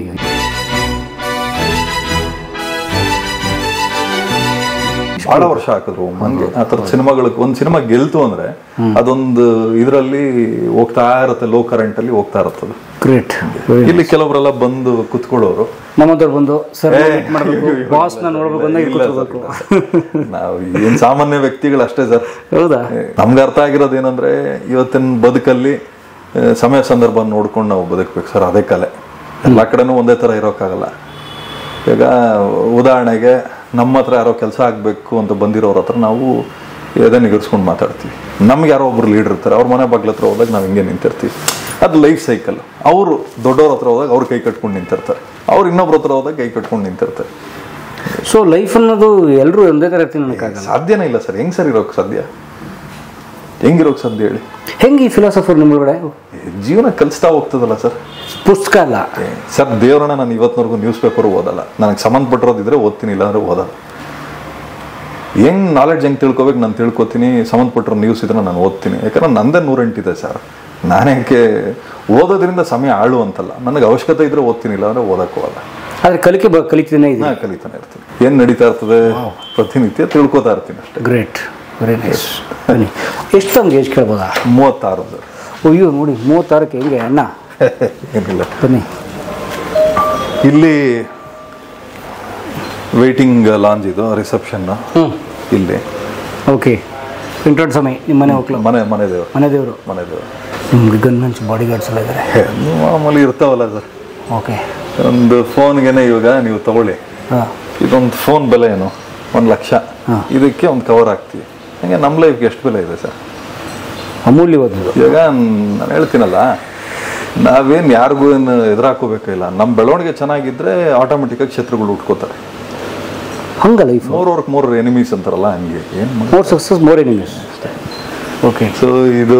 ಬಹಳ ವರ್ಷ ಹಾಕಿದ್ರು ಹಂಗೆ. ಆ ಥರದ ಸಿನಿಮಾಗಳಿಗೆ ಒಂದು ಸಿನಿಮಾ ಗೆಲ್ತು ಅಂದ್ರೆ ಅದೊಂದು ಇದರಲ್ಲಿ ಹೋಗ್ತಾ ಇರುತ್ತೆ, ಲೋ ಕರೆಂಟ್ ಅಲ್ಲಿ ಹೋಗ್ತಾ ಇರ್ತದೆ.
ಗ್ರೇಟ್.
ಇಲ್ಲಿ ಕೆಲವರೆಲ್ಲ ಬಂದು ಕುತ್ಕೊಳ್ಳೋರು,
ನಮ್ಮಂತವ್ರು ಬಂದು ಸರ್ ಮಾಡಬೇಕು, ಬಾಸ್ ನ ನೋಡ್ಬೇಕು ಅಂದಾಗ
ನಾವು ಏನ್ ಸಾಮಾನ್ಯ ವ್ಯಕ್ತಿಗಳು ಅಷ್ಟೇ ಸರ್.
ಹೌದಾ?
ನಮ್ಗೆ ಅರ್ಥ ಆಗಿರೋದು ಏನಂದ್ರೆ ಇವತ್ತಿನ ಬದುಕಲ್ಲಿ ಸಮಯ ಸಂದರ್ಭ ನೋಡ್ಕೊಂಡು ನಾವು ಬದುಕ್ಬೇಕು ಸರ್, ಅದೇ ಕಲೆ. ಎಲ್ಲ ಕಡೆನೂ ಒಂದೇ ತರ ಇರೋಕ್ಕಾಗಲ್ಲ. ಈಗ ಉದಾಹರಣೆಗೆ ನಮ್ಮ ಹತ್ರ ಯಾರೋ ಕೆಲಸ ಆಗಬೇಕು ಅಂತ ಬಂದಿರೋರ ಹತ್ರ ನಾವು ಎದೆ ನಿಗರ್ಸ್ಕೊಂಡು ಮಾತಾಡ್ತೀವಿ. ನಮ್ಗೆ ಯಾರೋ ಒಬ್ರು ಲೀಡರ್ ಇರ್ತಾರೆ, ಅವ್ರ ಮನೆ ಬಾಗ್ಲ ಹತ್ರ ಹೋದಾಗ ನಾವು ಹಿಂಗೆ ನಿಂತಿರ್ತೀವಿ. ಅದು ಲೈಫ್ ಸೈಕಲ್. ಅವರು ದೊಡ್ಡವ್ರ ಹತ್ರ ಹೋದಾಗ ಅವ್ರು ಕೈ ಕಟ್ಕೊಂಡು ನಿಂತಿರ್ತಾರೆ, ಅವ್ರು ಇನ್ನೊಬ್ರ ಹತ್ರ ಹೋದಾಗ ಕೈ ಕಟ್ಕೊಂಡು ನಿಂತಿರ್ತಾರೆ.
ಸೊ ಲೈಫ್ ಅನ್ನೋದು ಎಲ್ಲರೂ ಒಂದೇ ಥರ ಇರ್ತೀನಿ ಅನ್ನೋಕ್ಕಾಗಲ್ಲ.
ಸಾಧ್ಯನೇ ಇಲ್ಲ ಸರ್. ಹೆಂಗ್ ಸರ್ ಇರೋಕೆ ಸಾಧ್ಯ? ಹೆಂಗಿರೋಕೆ ಸಾಧ್ಯ ಹೇಳಿ?
ಹೆಂಗೆ ಈ ಫಿಲಾಸಫರ್ ನಿಮ್ಮೊಳಗಡೆ
ಜೀವನ ಕಲಿಸ್ತಾ ಹೋಗ್ತದಲ್ಲ ಸರ್.
ಪುಸ್ತಕ ಅಲ್ಲ
ಸರ್, ದೇವರನ್ನ ನಾನು ಇವತ್ತಿನವರೆಗೂ ನ್ಯೂಸ್ ಪೇಪರ್ ಓದಲ್ಲ. ನನಗೆ ಸಂಬಂಧಪಟ್ಟಿರೋದಿದ್ರೆ ಓದ್ತೀನಿ, ಇಲ್ಲಾಂದ್ರೆ ಓದಲ್ಲ. ಹೆಂಗ್ ನಾಲೆಡ್ಜ್ ಹೆಂಗೆ ತಿಳ್ಕೊಬೇಕು ನಾನು ತಿಳ್ಕೊತೀನಿ, ಸಂಬಂಧಪಟ್ಟಿರೋ ನ್ಯೂಸ್ ಇದ್ರೆ ನಾನು ಓದ್ತೀನಿ. ಯಾಕಂದ್ರೆ ನಂದೇ ನೂರೆಂಟಿದೆ ಸರ್. ನಾನೇಕೆ ಓದೋದ್ರಿಂದ ಸಮಯ ಆಳು ಅಂತಲ್ಲ, ನನಗೆ ಅವಶ್ಯಕತೆ ಇದ್ರೆ ಓದ್ತೀನಿ, ಇಲ್ಲ ಅಂದ್ರೆ ಓದಕ್ಕೆ ಹೋಗಲ್ಲ.
ಆದರೆ ಕಲಿಕೆ ಬ ಕಲಿತಾನೆ ಇದೆ.
ಹಾಂ, ಕಲಿತಾನೆ ಇರ್ತೀನಿ. ಏನು ನಡೀತಾ ಇರ್ತದೆ ಪ್ರತಿನಿತ್ಯ ತಿಳ್ಕೊತಾ ಇರ್ತೀನಿ ಅಷ್ಟೇ.
Great, very nice. ಬನ್ನಿ, ಎಷ್ಟು ನಮ್ಗೆ ಏಜ್ ಕೇಳ್ಬೋದಾ?
ಮೂವತ್ತಾರು ಸರ್.
ಅಯ್ಯೋ ನೋಡಿ, ಮೂವತ್ತಾರಕ್ಕೆ ಹೆಂಗೆ ಅಣ್ಣ?
ಏನಿಲ್ಲ,
ಬನ್ನಿ.
ಇಲ್ಲಿ ವೇಟಿಂಗ್ ಲಾಂಜ್ ಇದು, ರಿಸೆಪ್ಷನ್ ಇಲ್ಲಿ.
ಓಕೆ, ವೆಂಕಟ ಸ್ವಾಮಿ ನಿಮ್ಮ ಮನೆ ಹೋಗ್ಲ?
ಮನೆ ಮನೆ ದೇವರು.
ಮನೆ ದೇವರು.
ಮನೆ ದೇವರು.
ನಿಮ್ಗೆ ಗನ್ಮನ್ಸ್ ಬಾಡಿ ಗಾರ್ಡ್ಸ್ ಎಲ್ಲ ಇದ್ದಾರೆ?
ಮಾಮೂಲಿ ಇರ್ತಾವಲ್ಲ ಸರ್.
ಓಕೆ.
ಒಂದು ಫೋನ್ಗೆನೆ ಇವಾಗ ನೀವು ತಗೊಳ್ಳಿ,
ಹಾಂ,
ಇದೊಂದು ಫೋನ್ ಬೆಲೆ ಏನು? ಒಂದು ಲಕ್ಷ. ಇದಕ್ಕೆ ಒಂದು ಕವರ್ ಹಾಕ್ತೀವಿ. ಹಂಗೆ ನಮ್ಮ ಲೈಫ್ಗೆ ಎಷ್ಟು ಬೆಲೆ ಇದೆ ಸರ್?
ಅಮೂಲ್ಯವಾದದ್ದು.
ಇವಾಗ ನಾನು ಹೇಳ್ತೀನಲ್ಲ, ನಾವೇನು ಯಾರಿಗೂ ಏನು ಎದುರಾಕೋಬೇಕಿಲ್ಲ. ನಮ್ಮ ಬೆಳವಣಿಗೆ ಚೆನ್ನಾಗಿದ್ರೆ ಆಟೋಮೆಟಿಕ್ಕಾಗಿ ಶತ್ರುಗಳು ಉಟ್ಕೋತಾರೆ.
ಹಂಗ life
more work more enemies ಅಂತಾರಲ್ಲ, ಹಂಗೆ. ಏನು
ಮೋರ್ ಸಕ್ಸಸ್ ಮೋರ್ ಎನಿಮೀಸ್ ಅಷ್ಟೇ. ಓಕೆ.
ಸೊ ಇದು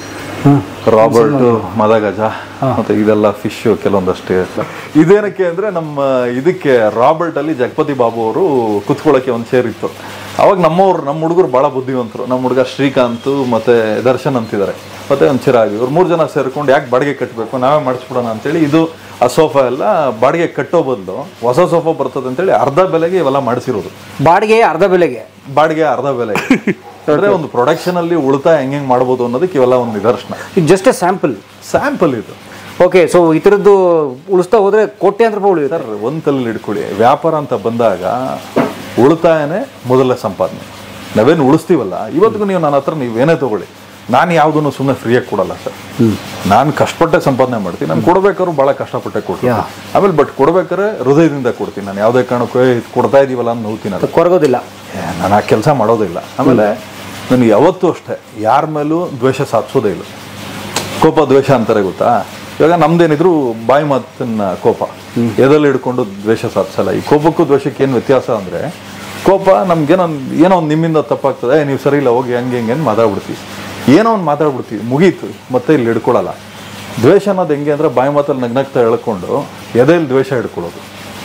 ರಾಬರ್ಟ್, ಮದಗಜ, ಮತ್ತೆ ಇದೆಲ್ಲ ಫಿಶ್ ಕೆಲವೊಂದಷ್ಟೇ. ಇದೇನಕ್ಕೆ ಅಂದ್ರೆ ನಮ್ಮ ಇದಕ್ಕೆ ರಾಬರ್ಟ್ ಅಲ್ಲಿ ಜಗಪತಿ ಬಾಬು ಅವರು ಕುತ್ಕೊಳ್ಳೋಕೆ ಒಂದು ಚೇರ್ ಇತ್ತು. ಅವಾಗ ನಮ್ಮವ್ರು, ನಮ್ಮ ಹುಡುಗರು ಭಾಳ ಬುದ್ಧಿವಂತರು. ನಮ್ಮ ಹುಡುಗ ಶ್ರೀಕಾಂತ್ ಮತ್ತೆ ದರ್ಶನ್ ಅಂತಿದ್ದಾರೆ, ಮತ್ತೆ ಒಂದು ಚಿರಾಗಿ. ಇವ್ರು ಮೂರು ಜನ ಸೇರ್ಕೊಂಡು ಯಾಕೆ ಬಾಡಿಗೆ ಕಟ್ಟಬೇಕು, ನಾವೇ ಮಾಡಿಸ್ಬಿಡೋಣ ಅಂತೇಳಿ ಇದು ಆ ಸೋಫಾ ಎಲ್ಲ ಬಾಡಿಗೆ ಕಟ್ಟೋ ಬದಲು ಹೊಸ ಸೋಫಾ ಬರ್ತದೆ ಅಂತೇಳಿ ಅರ್ಧ ಬೆಲೆಗೆ ಇವೆಲ್ಲ ಮಾಡಿಸಿರೋದು.
ಬಾಡಿಗೆ ಅರ್ಧ ಬೆಲೆಗೆ?
ಬಾಡಿಗೆ ಅರ್ಧ ಬೆಲೆಗೆ. ಅಂದ್ರೆ ಒಂದು ಪ್ರೊಡಕ್ಷನ್ ಅಲ್ಲಿ ಉಳಿತಾಯ ಹೆಂಗ್ ಹೆಂಗ್ ಮಾಡ್ಬೋದು ಅನ್ನೋದಕ್ಕೆ ಇವೆಲ್ಲ ಒಂದು ನಿದರ್ಶನ.
ಇದು ಜಸ್ಟ್ ಎ ಸ್ಯಾಂಪಲ್.
ಸ್ಯಾಂಪಲ್ ಇದು.
ಓಕೆ. ಸೊ ಈ ಥರದ್ದು ಉಳಿಸ್ತಾ ಹೋದ್ರೆ ಕೋಟ್ಯಾಂತರ ರೂಪಾಯಿ ಉಳಿಯುತ್ತೆ.
ಸರ್, ಒಂದು ತಲೆಯಲ್ಲಿ ಇಟ್ಕೊಳ್ಳಿ, ವ್ಯಾಪಾರ ಅಂತ ಬಂದಾಗ ಉಳಿತಾಯನೇ ಮೊದಲ ಸಂಪಾದನೆ. ನಾವೇನು ಉಳಿಸ್ತೀವಲ್ಲ, ಇವತ್ತಿಗೂ ನೀವು ನನ್ನ ಹತ್ರ ನೀವೇನೇ ತಗೊಳ್ಳಿ, ನಾನು ಯಾವುದನ್ನು ಸುಮ್ಮನೆ ಫ್ರೀಯಾಗಿ ಕೊಡಲ್ಲ ಸರ್. ನಾನು ಕಷ್ಟಪಟ್ಟೆ ಸಂಪಾದನೆ ಮಾಡ್ತೀನಿ. ನಾನು ಕೊಡ್ಬೇಕಾದ್ರು ಭಾಳ ಕಷ್ಟಪಟ್ಟೆ ಕೊಡ್ತೀನಿ. ಆಮೇಲೆ ಬಟ್ ಕೊಡ್ಬೇಕಾದ್ರೆ ಹೃದಯದಿಂದ ಕೊಡ್ತೀನಿ. ನಾನು ಯಾವುದೇ ಕಾರಣಕ್ಕೂ ಇದು ಕೊಡ್ತಾ ಇದೀವಲ್ಲ ಅಂತ ನೋಡ್ತೀನಿ, ಅದು
ಕೊರಗೋದಿಲ್ಲ.
ನಾನು ಆ ಕೆಲಸ ಮಾಡೋದಿಲ್ಲ. ಆಮೇಲೆ ನನಗೆ ಯಾವತ್ತೂ ಅಷ್ಟೇ ಯಾರ ಮೇಲೂ ದ್ವೇಷ ಸಾಧಿಸೋದೇ ಇಲ್ಲ. ಕೋಪ ದ್ವೇಷ ಅಂತಾರೆ ಗೊತ್ತಾ? ಇವಾಗ ನಮ್ದೇನಿದ್ರು ಬಾಯಿ ಮಾತನ್ನ ಕೋಪ ಎದಲ್ಲಿ ಹಿಡ್ಕೊಂಡು ದ್ವೇಷ ಸಾಧಿಸಲ್ಲ. ಈ ಕೋಪಕ್ಕೂ ದ್ವೇಷಕ್ಕೆ ಏನು ವ್ಯತ್ಯಾಸ ಅಂದರೆ, ಕೋಪ ನಮ್ಗೇನೋ ಏನೋ ಒಂದು ನಿಮ್ಮಿಂದ ತಪ್ಪಾಗ್ತದೆ, ನೀವು ಸರಿ ಇಲ್ಲ ಹೋಗಿ ಹಂಗೆ ಹಿಂಗೆ ಮಾತಾಡ್ಬಿಡ್ತೀವಿ, ಏನೋ ಒಂದು ಮಾತಾಡ್ಬಿಡ್ತೀವಿ, ಮುಗೀತು, ಮತ್ತೆ ಇಲ್ಲಿ ಹಿಡ್ಕೊಳ್ಳಲ್ಲ. ದ್ವೇಷ ಅನ್ನೋದು ಹೆಂಗೆ ಅಂದರೆ, ಬಾಯಿ ಮಾತಲ್ಲಿ ನಗ್ನಗ್ತಾ ಹೇಳ್ಕೊಂಡು ಎದೆಯಲ್ಲಿ ದ್ವೇಷ ಹಿಡ್ಕೊಳ್ಳೋದು.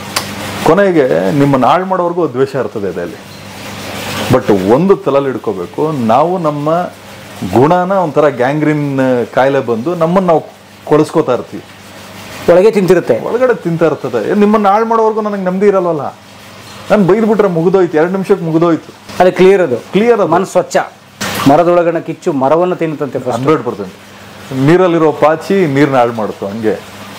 ಕೊನೆಗೆ ನಿಮ್ಮನ್ನು ಹಾಳು ಮಾಡೋವರೆಗೂ ದ್ವೇಷ ಇರ್ತದೆ ಎದೆಯಲ್ಲಿ. ಬಟ್ ಒಂದು ತಲೆಯಲ್ಲಿ ಹಿಡ್ಕೋಬೇಕು, ನಾವು ನಮ್ಮ ಗುಣನ ಒಂಥರ ಗ್ಯಾಂಗ್ರೀನ್ ಕಾಯಿಲೆ ಬಂದು ನಮ್ಮನ್ನು ನಾವು ಕೊಳಿಸ್ಕೋತಾ ಇರ್ತೀವಿ.
ಒಳಗೆ ತಿಂತಿರುತ್ತೆ,
ಒಳಗಡೆ ತಿಂತಾ ಇರ್ತದೆ. ನಿಮ್ಮನ್ನು ಹಾಳು ಮಾಡೋವರೆಗೂ ನನಗೆ ನೆಮ್ಮದಿ ಇರಲ್ವಲ್ಲ. ನಾನು ಬೈದ್ಬಿಟ್ರೆ ಮುಗಿದೋಯ್ತು, ಎರಡು ನಿಮಿಷಕ್ಕೆ ಮುಗಿದೋಯ್ತು.
ಅದು ಕ್ಲಿಯರ್, ಅದು
ಕ್ಲಿಯರ್, ಅದು
ಮನಸ್ಸು ಸ್ವಚ್ಛ. ಮರದೊಳಗಣ ಕಿಚ್ಚು ಮರವನ್ನು ತಿನ್ನುತ್ತಂತೆ.
ಹಂಡ್ರೆಡ್ ಪರ್ಸೆಂಟ್ ನೀರಲ್ಲಿರೋ ಪಾಚಿ ನೀರ್ನ ಹಾಳು ಮಾಡುತ್ತೋ ಹಂಗೆ.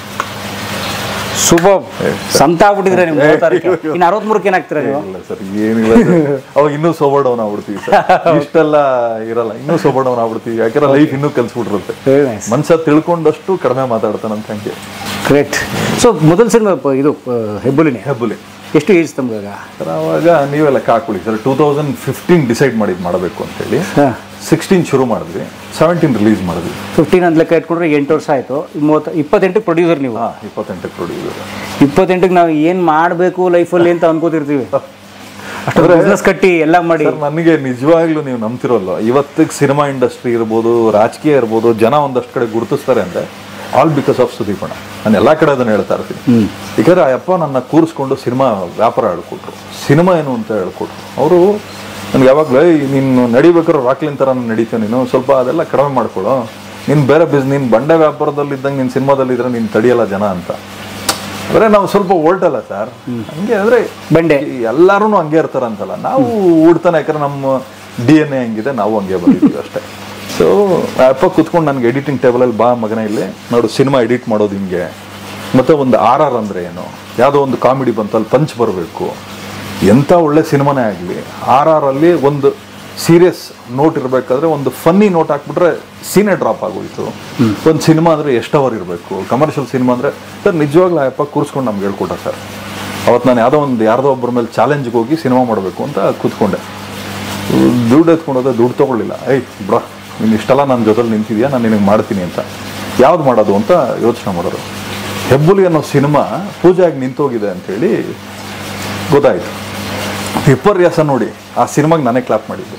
ಶುಭ ಸಂತ ಆಗ್ಬಿಟ್ಟಿದ್ರೆ ನೀವು ಇನ್ನು ಅರವತ್ಮೂರಕ್ಕೆ ಏನಾಗ್ತೀರಾ ನೀವು?
ಇಲ್ಲ ಸರ್, ಏನಿಲ್ಲ. ಅವಾಗ ಇನ್ನೂ ಸೋಬರ್ಡೌನ್ ಆಗ್ಬಿಡ್ತೀವಿ ಸರ್. ಇಷ್ಟೆಲ್ಲ ಇರಲ್ಲ, ಇನ್ನೂ ಸೋಬರ್ಡೌನ್ ಆಗ್ಬಿಡ್ತೀವಿ. ಯಾಕಂದ್ರೆ ಲೈಫ್ ಇನ್ನೂ ಕಲ್ಸ್ಬಿಟ್ಟಿರುತ್ತೆ. ಮನುಷ್ಯ ತಿಳ್ಕೊಂಡಷ್ಟು ಕಡಿಮೆ ಮಾತಾಡ್ತಾನಂತ ಹಂಗೆ.
ಗ್ರೇಟ್. ಸೊ ಮೊದಲ ಸಿನಿಮಾ ಇದು ಹೆಬ್ಬುಲಿನೇ?
ಹೆಬ್ಬುಲಿ
ಎಷ್ಟು ಏಜ್ ತಮ್ಗಾಗ?
ಸರ್ ಅವಾಗ ನೀವೆಲ್ಲ ಹಾಕೊಳ್ಳಿ sir, two thousand fifteen decide ಮಾಡಿದ್ದು ಮಾಡಬೇಕು ಅಂತೇಳಿ.
ಹಾಂ,
ಸಿಕ್ಸ್ಟೀನ್ ಶುರು ಮಾಡಿದ್ವಿ, ಸೆವೆಂಟೀನ್ ರಿಲೀಸ್ ಮಾಡಿದ್ವಿ.
ಫಿಫ್ಟೀನ್ ಅಂತ ಲೆಕ್ಕ ಇಟ್ಕೊಂಡ್ರೆ ಎಂಟು ವರ್ಷ ಆಯಿತು. ಮೂವತ್ತು ಇಪ್ಪತ್ತೆಂಟಕ್ಕೆ ಪ್ರೊಡ್ಯೂಸರ್ ನೀವು?
ಹಾಂ, ಇಪ್ಪತ್ತೆಂಟಕ್ಕೆ ಪ್ರೊಡ್ಯೂಸರ್.
ಇಪ್ಪತ್ತೆಂಟಕ್ಕೆ ನಾವು ಏನು ಮಾಡಬೇಕು ಲೈಫಲ್ಲಿ ಅಂತ ಅನ್ಕೋತಿರ್ತೀವಿ, ಅಷ್ಟು ಬಿಸ್ನೆಸ್ ಕಟ್ಟಿ ಎಲ್ಲ ಮಾಡಿ.
ನನಗೆ ನಿಜವಾಗ್ಲೂ ನೀವು ನಂಬ್ತಿರೋಲ್ಲ, ಇವತ್ತಿಗೆ ಸಿನಿಮಾ ಇಂಡಸ್ಟ್ರಿ ಇರ್ಬೋದು, ರಾಜಕೀಯ ಇರ್ಬೋದು, ಜನ ಒಂದಷ್ಟು ಕಡೆ ಗುರುತಿಸ್ತಾರೆ ಅಂದರೆ ಆಲ್ ಬಿಕಾಸ್ ಆಫ್ ಸುದೀಪಣ್ಣ. ನಾನು ಎಲ್ಲ ಕಡೆ ಅದನ್ನು ಹೇಳ್ತಾ ಇರ್ತೀನಿ. ಯಾಕಂದರೆ ಆ ಅಪ್ಪ ನನ್ನ ಕೂರಿಸ್ಕೊಂಡು ಸಿನಿಮಾ ವ್ಯಾಪಾರ ಹೇಳ್ಕೊಟ್ರು, ಸಿನಿಮಾ ಏನು ಅಂತ ಹೇಳ್ಕೊಟ್ರು. ಅವರು ನನಗೆ ಯಾವಾಗಲೂ ನೀನು ನಡಿಬೇಕಾದ್ರೆ ರಾಕ್ಲಿನ್ ಥರ ನಾನು ನಡೀತೀವಿ, ನೀನು ಸ್ವಲ್ಪ ಅದೆಲ್ಲ ಕಡಿಮೆ ಮಾಡ್ಕೊಳ್ಳೋ, ನೀನು ಬೇರೆ ಬಿಸ್ ನೀನು ಬಂಡೆ ವ್ಯಾಪಾರದಲ್ಲಿದ್ದಂಗೆ ನೀನು ಸಿನಿಮಾದಲ್ಲಿದ್ದರೆ ನೀನು ತಡಿಯಲ್ಲ ಜನ ಅಂತ. ಅಂದರೆ ನಾವು ಸ್ವಲ್ಪ ಓಲ್ಟಲ್ಲ ಸರ್, ಹಂಗೆ ಅಂದರೆ
ಬಂಡೆ
ಎಲ್ಲರೂ ಹಂಗೆ ಇರ್ತಾರಂತಲ್ಲ, ನಾವು ಊಡ್ತಾನೆ. ಯಾಕಂದ್ರೆ ನಮ್ಮ ಡಿ ಎನ್ ಎ ಹಂಗಿದೆ, ನಾವು ಹಂಗೆ ಬಂದಿದ್ದೀವಿ ಅಷ್ಟೇ. ಸೊ ಅಪ್ಪ ಕೂತ್ಕೊಂಡು ನನಗೆ ಎಡಿಟಿಂಗ್ ಟೇಬಲಲ್ಲಿ ಬಾ ಮಗನ ಇಲ್ಲಿ ನೋಡು ಸಿನಿಮಾ ಎಡಿಟ್ ಮಾಡೋದು ಹಿಂಗೆ, ಮತ್ತು ಒಂದು ಆರ್ ಆರ್ ಅಂದರೆ ಏನು, ಯಾವುದೋ ಒಂದು ಕಾಮಿಡಿ ಬಂತಲ್ಲಿ ಪಂಚ್ ಬರಬೇಕು, ಎಂಥ ಒಳ್ಳೆ ಸಿನಿಮಾನೇ ಆಗಲಿ ಆರ್ ಆರ್ ಅಲ್ಲಿ ಒಂದು ಸೀರಿಯಸ್ ನೋಟ್ ಇರಬೇಕಾದ್ರೆ ಒಂದು ಫನ್ನಿ ನೋಟ್ ಹಾಕ್ಬಿಟ್ರೆ ಸೀನೇ ಡ್ರಾಪ್ ಆಗೋಯ್ತು. ಒಂದು ಸಿನಿಮಾ ಅಂದರೆ ಎಷ್ಟು ಅವರ್ ಇರಬೇಕು, ಕಮರ್ಷಿಯಲ್ ಸಿನಿಮಾ ಅಂದರೆ ಸರ್ ನಿಜವಾಗ್ಲೂ ಅಪ್ಪ ಕೂರಿಸ್ಕೊಂಡು ನಮ್ಗೆ ಹೇಳ್ಕೊಟ್ಟ ಸರ್. ಅವತ್ತು ನಾನು ಯಾವುದೋ ಒಂದು ಯಾರ್ದೋ ಒಬ್ಬರ ಮೇಲೆ ಚಾಲೆಂಜ್ಗೆ ಹೋಗಿ ಸಿನಿಮಾ ಮಾಡಬೇಕು ಅಂತ ಕೂತ್ಕೊಂಡೆ. ದುಡ್ಡು ಎತ್ಕೊಂಡೋದೆ, ದುಡ್ಡು ತೊಗೊಳ್ಳಿಲ್ಲ. ಏಯ್ ಬ್ರಾ, ನೀನು ಇಷ್ಟೆಲ್ಲ ನನ್ನ ಜೊತೆಲಿ ನಿಂತಿದ್ಯಾ, ನಾನು ನಿನಗೆ ಮಾಡ್ತೀನಿ ಅಂತ. ಯಾವ್ದು ಮಾಡೋದು ಅಂತ ಯೋಚನೆ ಮಾಡೋರು. ಹೆಬ್ಬುಲಿ ಅನ್ನೋ ಸಿನಿಮಾ ಪೂಜೆಯಾಗಿ ನಿಂತೋಗಿದೆ ಅಂಥೇಳಿ ಗೊತ್ತಾಯಿತು. ವಿಪರ್ಯಾಸ ನೋಡಿ ಆ ಸಿನಿಮಾಗೆ ನಾನೇ ಕ್ಲಾಪ್ ಮಾಡಿದ್ದೆ.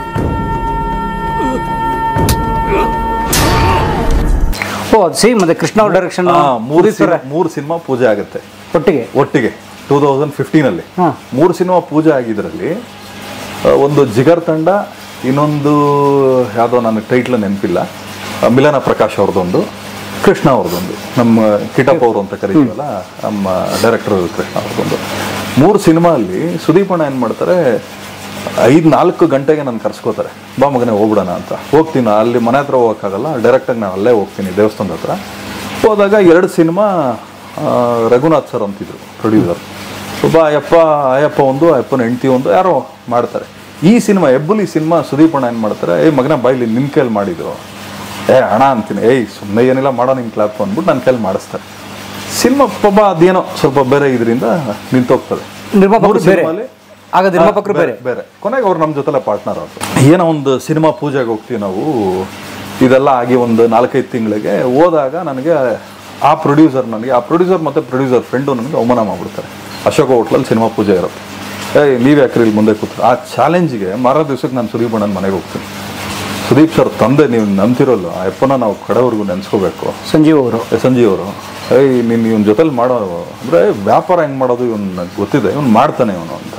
ಓ ಅದು ಸೇಮ್ ಮತ್ತೆ ಕೃಷ್ಣ ಅವ್ರ ಡೈರೆಕ್ಷನ್.
ಮೂರು ಮೂರು ಸಿನಿಮಾ ಪೂಜೆ ಆಗುತ್ತೆ
ಒಟ್ಟಿಗೆ
ಒಟ್ಟಿಗೆ ಟೂ ತೌಸಂಡ್ ಫಿಫ್ಟೀನಲ್ಲಿ ಮೂರು ಸಿನಿಮಾ ಪೂಜೆ ಆಗಿದ್ರಲ್ಲಿ ಒಂದು ಜಿಗರ್ ತಂಡ, ಇನ್ನೊಂದು ಯಾವುದೋ ನನಗೆ ಟೈಟ್ಲ್ ನೆನಪಿಲ್ಲ, ಮಿಲನ ಪ್ರಕಾಶ್ ಅವ್ರದ್ದೊಂದು, ಕೃಷ್ಣ ಅವ್ರದ್ದೊಂದು, ನಮ್ಮ ಕಿಟಪ್ಪ ಅವರು ಅಂತ ಕರೀತೀವಲ್ಲ ನಮ್ಮ ಡೈರೆಕ್ಟರ್ ಕೃಷ್ಣ ಅವ್ರದ್ದೊಂದು. ಮೂರು ಸಿನಿಮಾ ಅಲ್ಲಿ ಸುದೀಪಣ್ಣ ಏನು ಮಾಡ್ತಾರೆ, ಐದು ನಾಲ್ಕು ಗಂಟೆಗೆ ನಾನು ಕರ್ಸ್ಕೋತಾರೆ, ಬಾ ಮಗನೇ ಹೋಗ್ಬಿಡೋಣ ಅಂತ. ಹೋಗ್ತೀನಿ, ಅಲ್ಲಿ ಮನೆ ಹತ್ರ ಹೋಗೋಕ್ಕಾಗಲ್ಲ, ಡೈರೆಕ್ಟಾಗಿ ನಾನು ಅಲ್ಲೇ ಹೋಗ್ತೀನಿ ದೇವಸ್ಥಾನದ ಹತ್ರ. ಹೋದಾಗ ಎರಡು ಸಿನಿಮಾ ರಘುನಾಥ್ ಸರ್ ಅಂತಿದ್ರು ಪ್ರೊಡ್ಯೂಸರ್, ಒಬ್ಬ ಅಯ್ಯಪ್ಪ ಅಯ್ಯಪ್ಪ ಒಂದು, ಅಯ್ಯಪ್ಪನ ಹೆಂಡತಿ ಒಂದು ಯಾರೋ ಮಾಡ್ತಾರೆ. ಈ ಸಿನಿಮಾ ಹೆಬ್ಬುಲಿ ಸಿನಿಮಾ ಸುದೀಪಣ್ಣ ಏನು ಮಾಡ್ತಾರೆ, ಏಯ್ ಮಗನ ಬಾಯ್ಲಿ ನಿನ್ನ ಕೈಲಿ ಮಾಡಿದ್ರು, ಏ ಹಣ ಅಂತೀನಿ, ಏಯ್ ಸುಮ್ಮನೆ ಏನಿಲ್ಲ ಮಾಡೋ ನಿನ್ನ ಕ್ಲಾಪ್ ಅಂದ್ಬಿಟ್ಟು ನನ್ನ ಕೈಲಿ ಮಾಡಿಸ್ತಾರೆ. ಸಿನಿಮಾ ಪಾಪ ಅದೇನೋ ಸ್ವಲ್ಪ ಬೇರೆ ಇದರಿಂದ ನಿಂತೋಗ್ತದೆ. ಸಿನಿಮಾಲಿ
ಆಗ ನಿರ್ಮಾಪಕರು ಬೇರೆ
ಬೇರೆ ಕೊನೆಗೆ ಅವ್ರು ನಮ್ಮ ಜೊತೆಲೆ ಪಾರ್ಟ್ನರ್ ಆದ್ರು. ಏನೋ ಒಂದು ಸಿನಿಮಾ ಪೂಜೆಗೆ ಹೋಗ್ತೀವಿ ನಾವು, ಇದೆಲ್ಲ ಆಗಿ ಒಂದು ನಾಲ್ಕೈದು ತಿಂಗಳಿಗೆ ಹೋದಾಗ ನನಗೆ ಆ ಪ್ರೊಡ್ಯೂಸರ್ ನನಗೆ ಆ ಪ್ರೊಡ್ಯೂಸರ್ ಮತ್ತು ಪ್ರೊಡ್ಯೂಸರ್ ಫ್ರೆಂಡು ನನಗೆ ಅವಮಾನ ಮಾಡಿಬಿಡ್ತಾರೆ. ಅಶೋಕ ಹೋಟ್ಲಲ್ಲಿ ಸಿನಿಮಾ ಪೂಜೆ ಇರುತ್ತೆ, ಏಯ್ ನೀವು ಯಾಕ್ರಿ ಇಲ್ಲಿ ಮುಂದೆ ಕೂತು. ಆ ಚಾಲೆಂಜಿಗೆ ಮಾರೋ ದಿವ್ಸಕ್ಕೆ ನಾನು ಸುದೀಪ್ ಅಣ್ಣನ ಮನೆಗೆ ಹೋಗ್ತೀನಿ. ಸುದೀಪ್ ಸರ್ ತಂದೆ, ನೀವು ನಂಬ್ತಿರೋಲ್ಲ, ಆ ಅಪ್ಪನ ನಾವು ಕಡೆವರೆಗೂ ನೆನೆಸ್ಕೋಬೇಕು.
ಸಂಜೀವ್ ಅವರು
ಸಂಜೀವ್ ಅವರು ಏಯ್ ನೀನು ಇವನ ಜೊತೆಲಿ ಮಾಡೋ ಅಂದರೆ ವ್ಯಾಪಾರ ಹೆಂಗೆ ಮಾಡೋದು ಇವನು ಗೊತ್ತಿದೆ, ಇವನು ಮಾಡ್ತಾನೆ ಇವನು ಅಂತ.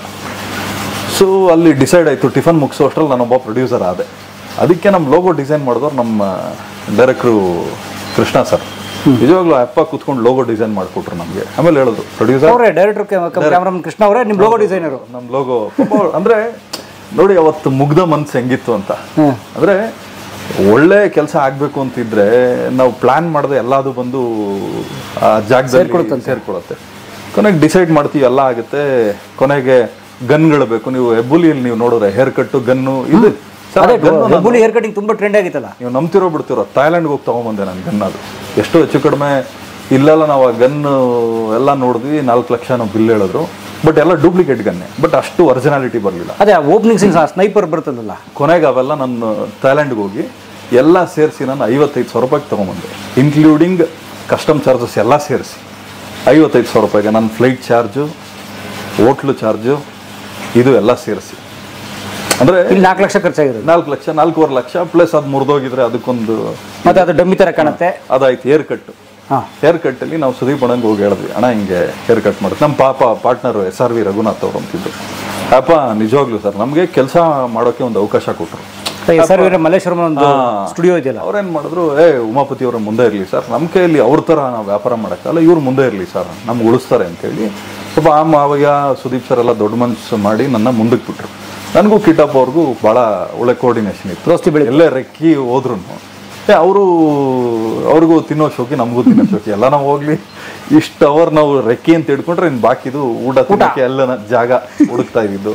ಸೊ ಅಲ್ಲಿ ಡಿಸೈಡ್ ಆಯಿತು. ಟಿಫನ್ ಮುಗಿಸೋ ಅಷ್ಟರಲ್ಲಿ ನಾನೊಬ್ಬ ಪ್ರೊಡ್ಯೂಸರ್ ಆದೆ. ಅದಕ್ಕೆ ನಮ್ಮ ಲೋಗೋ ಡಿಸೈನ್ ಮಾಡಿದವ್ರು ನಮ್ಮ ಡೈರೆಕ್ಟ್ರು ಕೃಷ್ಣ ಸರ್. ನಿಜವಾಗ್ಲೂ ಅಪ್ಪ ಕೂತ್ಕೊಂಡು ಲೋಗೋ ಡಿಸೈನ್ ಮಾಡಿಕೊಟ್ರು ನಮಗೆ. ಆಮೇಲೆ ಹೇಳಿದ್ರು ಪ್ರೊಡ್ಯೂಸರ್
ಅವರೇ, ಡೈರೆಕ್ಟರ್ ಕ್ಯಾಮ್ರಾಮನ್ ಕೃಷ್ಣ ಅವರೇ ನಿಮ್ಮ ಲೋಗೋ ಡಿಸೈನರು.
ನಮ್ಮ ಲೋಗೋ ಅಂದರೆ ನೋಡಿ ಅವತ್ತು ಮುಗ್ಧ ಮನಸ್ಸು ಹೆಂಗಿತ್ತು ಅಂತ. ಅಂದರೆ ಒಳ್ಳೆ ಕೆಲಸ ಆಗಬೇಕು ಅಂತಿದ್ರೆ ನಾವು ಪ್ಲ್ಯಾನ್ ಮಾಡಿದೆ ಎಲ್ಲದು ಬಂದು ಆ ಜಾಗದಲ್ಲಿ ಸೇರ್ಕೊಳುತ್ತೆ. ಕೊನೆಗೆ ಡಿಸೈಡ್ ಮಾಡ್ತೀವಿ, ಎಲ್ಲ ಆಗುತ್ತೆ. ಕೊನೆಗೆ ಗನ್ಗಳು ಬೇಕು. ನೀವು ಹೆಬ್ಬುಲಿಯಲ್ಲಿ ನೀವು ನೋಡಿದ್ರೆ ಹೇರ್ ಕಟ್ಟು ಗನ್ನು ಇದು
ಹೆಬ್ಬುಲಿ ಹೇರ್ ಕಟಿಂಗ್ ತುಂಬ ಟ್ರೆಂಡ್ ಆಗಿತ್ತಲ್ಲ.
ನೀವು ನಂಬ್ತಿರೋ ಬಿಡ್ತಿರೋ, ಥಾಯ್ಲ್ಯಾಂಡ್ಗೆ ಹೋಗಿ ತೊಗೊಂಬಂದೆ ನಾನು ಗನ್. ಅದು ಎಷ್ಟು ಹೆಚ್ಚು ಕಡಿಮೆ ಇಲ್ಲೆಲ್ಲ ನಾವು ಆ ಗನ್ನು ಎಲ್ಲ ನೋಡಿದ್ವಿ, ನಾಲ್ಕು ಲಕ್ಷ ನಾವು ಬಿಲ್ ಹೇಳಿದ್ರು. ಬಟ್ ಎಲ್ಲ ಡೂಪ್ಲಿಕೇಟ್ ಗನ್ನೆ, ಬಟ್ ಅಷ್ಟು ಒರಿಜಿನಾಲಿಟಿ ಬರಲಿಲ್ಲ.
ಅದೇ ಓಪನಿಂಗ್ ಸೀನ್ಸ್ ಸ್ನೈಪರ್ ಬರ್ತದಲ್ಲ.
ಕೊನೆಗೆ ಅವೆಲ್ಲ ನಾನು ಥಾಯ್ಲ್ಯಾಂಡ್ಗೆ ಹೋಗಿ ಎಲ್ಲ ಸೇರಿಸಿ ನಾನು ಐವತ್ತೈದು ಸಾವಿರ ರೂಪಾಯಿಗೆ ತೊಗೊಂಬಂದೆ, ಇನ್ಕ್ಲೂಡಿಂಗ್ ಕಸ್ಟಮ್ ಚಾರ್ಜಸ್ ಎಲ್ಲ ಸೇರಿಸಿ ಐವತ್ತೈದು ಸಾವಿರ ರೂಪಾಯಿಗೆ. ನನ್ನ ಫ್ಲೈಟ್ ಚಾರ್ಜು, ಹೋಟ್ಲು ಚಾರ್ಜು, ಇದು ಎಲ್ಲ ಸೇರಿಸಿ ಅಂದರೆ
ಇಲ್ಲಿ ನಾಲ್ಕು ಲಕ್ಷ ಖರ್ಚಾಗಿರೋದು.
ನಾಲ್ಕು ಲಕ್ಷ ನಾಲ್ಕೂವರೆ ಲಕ್ಷ ಪ್ಲಸ್ ಅದು ಮುರಿದೋಗಿದ್ರೆ ಅದಕ್ಕೊಂದು
ಮತ್ತೆ ಅದು ಡಮ್ಮಿ ಥರ ಕಾಣುತ್ತೆ.
ಅದಾಯ್ತು. ಹೇರ್ ಕಟ್ಟು ಹೇರ್ ಕಟ್ಟಲ್ಲಿ ನಾವು ಸುದೀಪ್ ಅಣ್ಣಂಗೆ ಹೋಗಿ ಹೇಳಿದ್ವಿ, ಅಣ್ಣ ಹಿಂಗೆ ಹೇರ್ ಕಟ್ ಮಾಡುತ್ತೆ. ನಮ್ಮ ಪಾಪ partner S R V Raghunath ಅವರು ಅಂತಿದ್ರು. ಅಪ್ಪ ನಿಜವಾಗ್ಲೂ ಸರ್ ನಮಗೆ ಕೆಲಸ ಮಾಡೋಕ್ಕೆ ಒಂದು ಅವಕಾಶ ಕೊಟ್ಟರು.
ಎಸ್ ಆರ್ ವಿ ಮಲ್ಲೇಶ್ವರಂ ಒಂದು ಸ್ಟುಡಿಯೋ ಇದೆಯಲ್ಲ,
ಅವ್ರೇನು ಮಾಡಿದ್ರು, ಏ ಉಮಾಪತಿ ಅವರ ಮುಂದೆ ಇರಲಿ ಸರ್, ನಮ್ಮ ಕೈಯಲ್ಲಿ ಅವ್ರ ಥರ ನಾವು ವ್ಯಾಪಾರ ಮಾಡೋಕ್ಕಲ್ಲ, ಇವ್ರು ಮುಂದೆ ಇರಲಿ ಸರ್, ನಮ್ಗೆ ಉಳಿಸ್ತಾರೆ ಅಂತೇಳಿ ಪಾಪ ಆಮ ಅವಾಗ ಸುದೀಪ್ ಸರ್ ಎಲ್ಲ ದೊಡ್ಡ ಮನಸ್ಸು ಮಾಡಿ ನನ್ನ ಮುಂದಕ್ಕೆ ಬಿಟ್ಟರು. ನನಗೂ ಕಿಟಪ್ ಅವ್ರಿಗೂ ಭಾಳ ಒಳ್ಳೆ ಕೋಆರ್ಡಿನೇಷನ್ ಇತ್ತು.
ದೋಸ್ತಿ ಬೆಳೆ
ಎಲ್ಲೇ ರೆಕ್ಕಿ ಹೋದ್ರು ಏ ಅವರು ಅವ್ರಿಗೂ ತಿನ್ನೋ ಶೋಕಿ, ನಮಗೂ ತಿನ್ನೋ ಶೋಕಿ. ಎಲ್ಲ ನಾವು ಹೋಗ್ಲಿ ಇಷ್ಟು ಅವರ್ ನಾವು ರೆಕ್ಕಿ ಅಂತ ಹಿಡ್ಕೊಂಡ್ರೆ ಇನ್ನು ಬಾಕಿದು ಊಟ ತಿನ್ನೋಕ್ಕೆ ಎಲ್ಲ ಜಾಗ ಹುಡುಕ್ತಾ ಇದ್ದಿದ್ದು.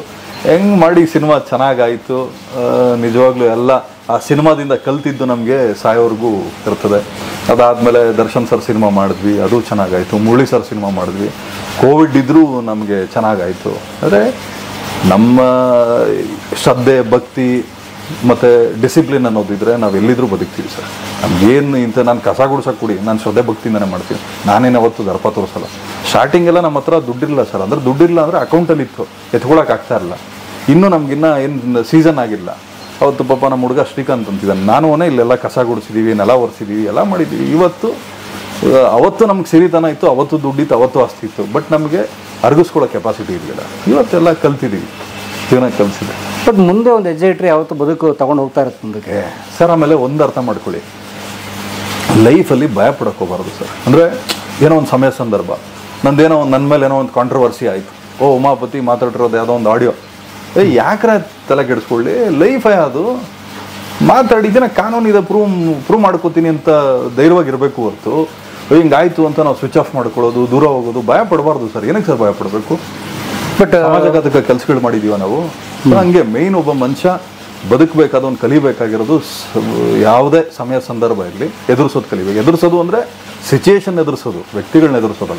ಹೆಂಗೆ ಮಾಡಿ ಸಿನಿಮಾ ಚೆನ್ನಾಗಾಯಿತು. ನಿಜವಾಗ್ಲೂ ಎಲ್ಲ ಆ ಸಿನಿಮಾದಿಂದ ಕಲ್ತಿದ್ದು ನಮಗೆ ಸಾಯೋವರೆಗೂ ಇರ್ತದೆ. ಅದಾದಮೇಲೆ ದರ್ಶನ್ ಸರ್ ಸಿನಿಮಾ ಮಾಡಿದ್ವಿ, ಅದು ಚೆನ್ನಾಗಾಯಿತು. ಮುರಳಿ ಸರ್ ಸಿನಿಮಾ ಮಾಡಿದ್ವಿ, ಕೋವಿಡ್ ಇದ್ದರೂ ನಮಗೆ ಚೆನ್ನಾಗಾಯಿತು. ಅಂದರೆ ನಮ್ಮ ಶ್ರದ್ಧೆ, ಭಕ್ತಿ ಮತ್ತು ಡಿಸಿಪ್ಲಿನ್ ಅನ್ನೋದಿದ್ರೆ ನಾವು ಎಲ್ಲಿದ್ದರೂ ಬದುಕ್ತೀವಿ ಸರ್. ನಮಗೇನು ಇಂಥ ನಾನು ಕಸ ಗುಡ್ಸೋಕೆ ಕೊಡಿ, ನಾನು ಶ್ರದ್ಧೆ ಭಕ್ತಿಯಿಂದನೇ ಮಾಡ್ತೀನಿ. ನಾನೇನು ಅವತ್ತು ದರ್ಪ ತೋರಿಸಲ್ಲ. ಸ್ಟಾರ್ಟಿಂಗೆಲ್ಲ ನಮ್ಮ ಹತ್ರ ದುಡ್ಡಿರಲಿಲ್ಲ ಸರ್. ಅಂದ್ರೆ ದುಡ್ಡಿಲ್ಲ ಅಂದರೆ ಅಕೌಂಟಲ್ಲಿ ಇತ್ತು, ಎತ್ಕೊಳಕ್ಕೆ ಆಗ್ತಾ ಇರಲಿಲ್ಲ. ಇನ್ನೂ ನಮಗಿನ್ನ ಏನು ಸೀಸನ್ ಆಗಿಲ್ಲ. ಅವತ್ತು ಪಾಪ ನಮ್ಮ ಹುಡುಗ ಶ್ರೀಕಾಂತ್ ಅಂತಿದ್ದಾನೆ, ನಾನು ಅವನೇ ಇಲ್ಲೆಲ್ಲ ಕಸ ಗುಡಿಸಿದ್ದೀವಿ, ನೆಲ ಒರೆಸಿದ್ದೀವಿ, ಎಲ್ಲ ಮಾಡಿದ್ದೀವಿ. ಇವತ್ತು ಅವತ್ತು ನಮ್ಗೆ ಸಿರಿತನ ಇತ್ತು, ಅವತ್ತು ದುಡ್ಡಿತ್ತು, ಅವತ್ತು ಆಸ್ತಿ ಇತ್ತು. ಬಟ್ ನಮಗೆ ಅರ್ಗಿಸ್ಕೊಳ್ಳೋ ಕೆಪಾಸಿಟಿ ಇರಲಿಲ್ಲ. ಇವತ್ತೆಲ್ಲ ಕಲ್ತಿದ್ದೀವಿ, ಜೀವನ ಕಲಿಸಿದೆ.
ಬಟ್ ಮುಂದೆ ಒಂದು ಹೆಜ್ಜೆ ಇಟ್ಟರೆ ಯಾವತ್ತು ಬದುಕು ತೊಗೊಂಡು ಹೋಗ್ತಾ ಇರುತ್ತೆ ಮುಂದಕ್ಕೆ
ಸರ್. ಆಮೇಲೆ ಒಂದು ಅರ್ಥ ಮಾಡ್ಕೊಳ್ಳಿ, ಲೈಫಲ್ಲಿ ಭಯ ಪಡೋಕೆ ಹೋಗ್ಬಾರ್ದು ಸರ್. ಅಂದರೆ ಏನೋ ಒಂದು ಸಮಯ ಸಂದರ್ಭ, ನಂದೇನೋ ಒಂದು ನನ್ನ ಮೇಲೆ ಏನೋ ಒಂದು ಕಾಂಟ್ರವರ್ಸಿ ಆಯಿತು, ಓ ಉಮಾಪತಿ ಮಾತಾಡಿರೋದು ಯಾವುದೋ ಒಂದು ಆಡಿಯೋ, ಏ ಯಾಕ್ರೆ ತಲೆ ಕೆಡಿಸ್ಕೊಳ್ಳಿ, ಲೈಫೇ ಅದು. ಮಾತಾಡಿದ್ದೀನಿ, ಕಾನೂನಿದೆ, ಪ್ರೂವ್ ಪ್ರೂವ್ ಮಾಡ್ಕೋತೀನಿ ಅಂತ ಧೈರ್ಯವಾಗಿರಬೇಕು ಹೊರತು ಹಿಂಗಾಯ್ತು ಅಂತ ನಾವು ಸ್ವಿಚ್ ಆಫ್ ಮಾಡ್ಕೊಳ್ಳೋದು, ದೂರ ಹೋಗೋದು, ಭಯ ಪಡಬಾರ್ದು ಸರ್. ಏನಕ್ಕೆ ಸರ್ ಭಯ ಪಡಬೇಕು? ಬಟ್ ಸಮಾಜಘಾತಕ ಕೆಲಸಗಳು ಮಾಡಿದ್ದೀವ ನಾವು. ಹಂಗೆ ಮೇಯ್ನ್ ಒಬ್ಬ ಮನುಷ್ಯ ಬದುಕಬೇಕಾದ ಒಂದು ಕಲಿಬೇಕಾಗಿರೋದು ಯಾವುದೇ ಸಮಯ ಸಂದರ್ಭ ಇರಲಿ ಎದುರಿಸೋದು ಕಲಿಬೇಕು. ಎದುರಿಸೋದು ಅಂದರೆ ಸಿಚುಯೇಷನ್ ಎದುರಿಸೋದು, ವ್ಯಕ್ತಿಗಳನ್ನ ಎದುರಿಸೋದಲ್ಲ.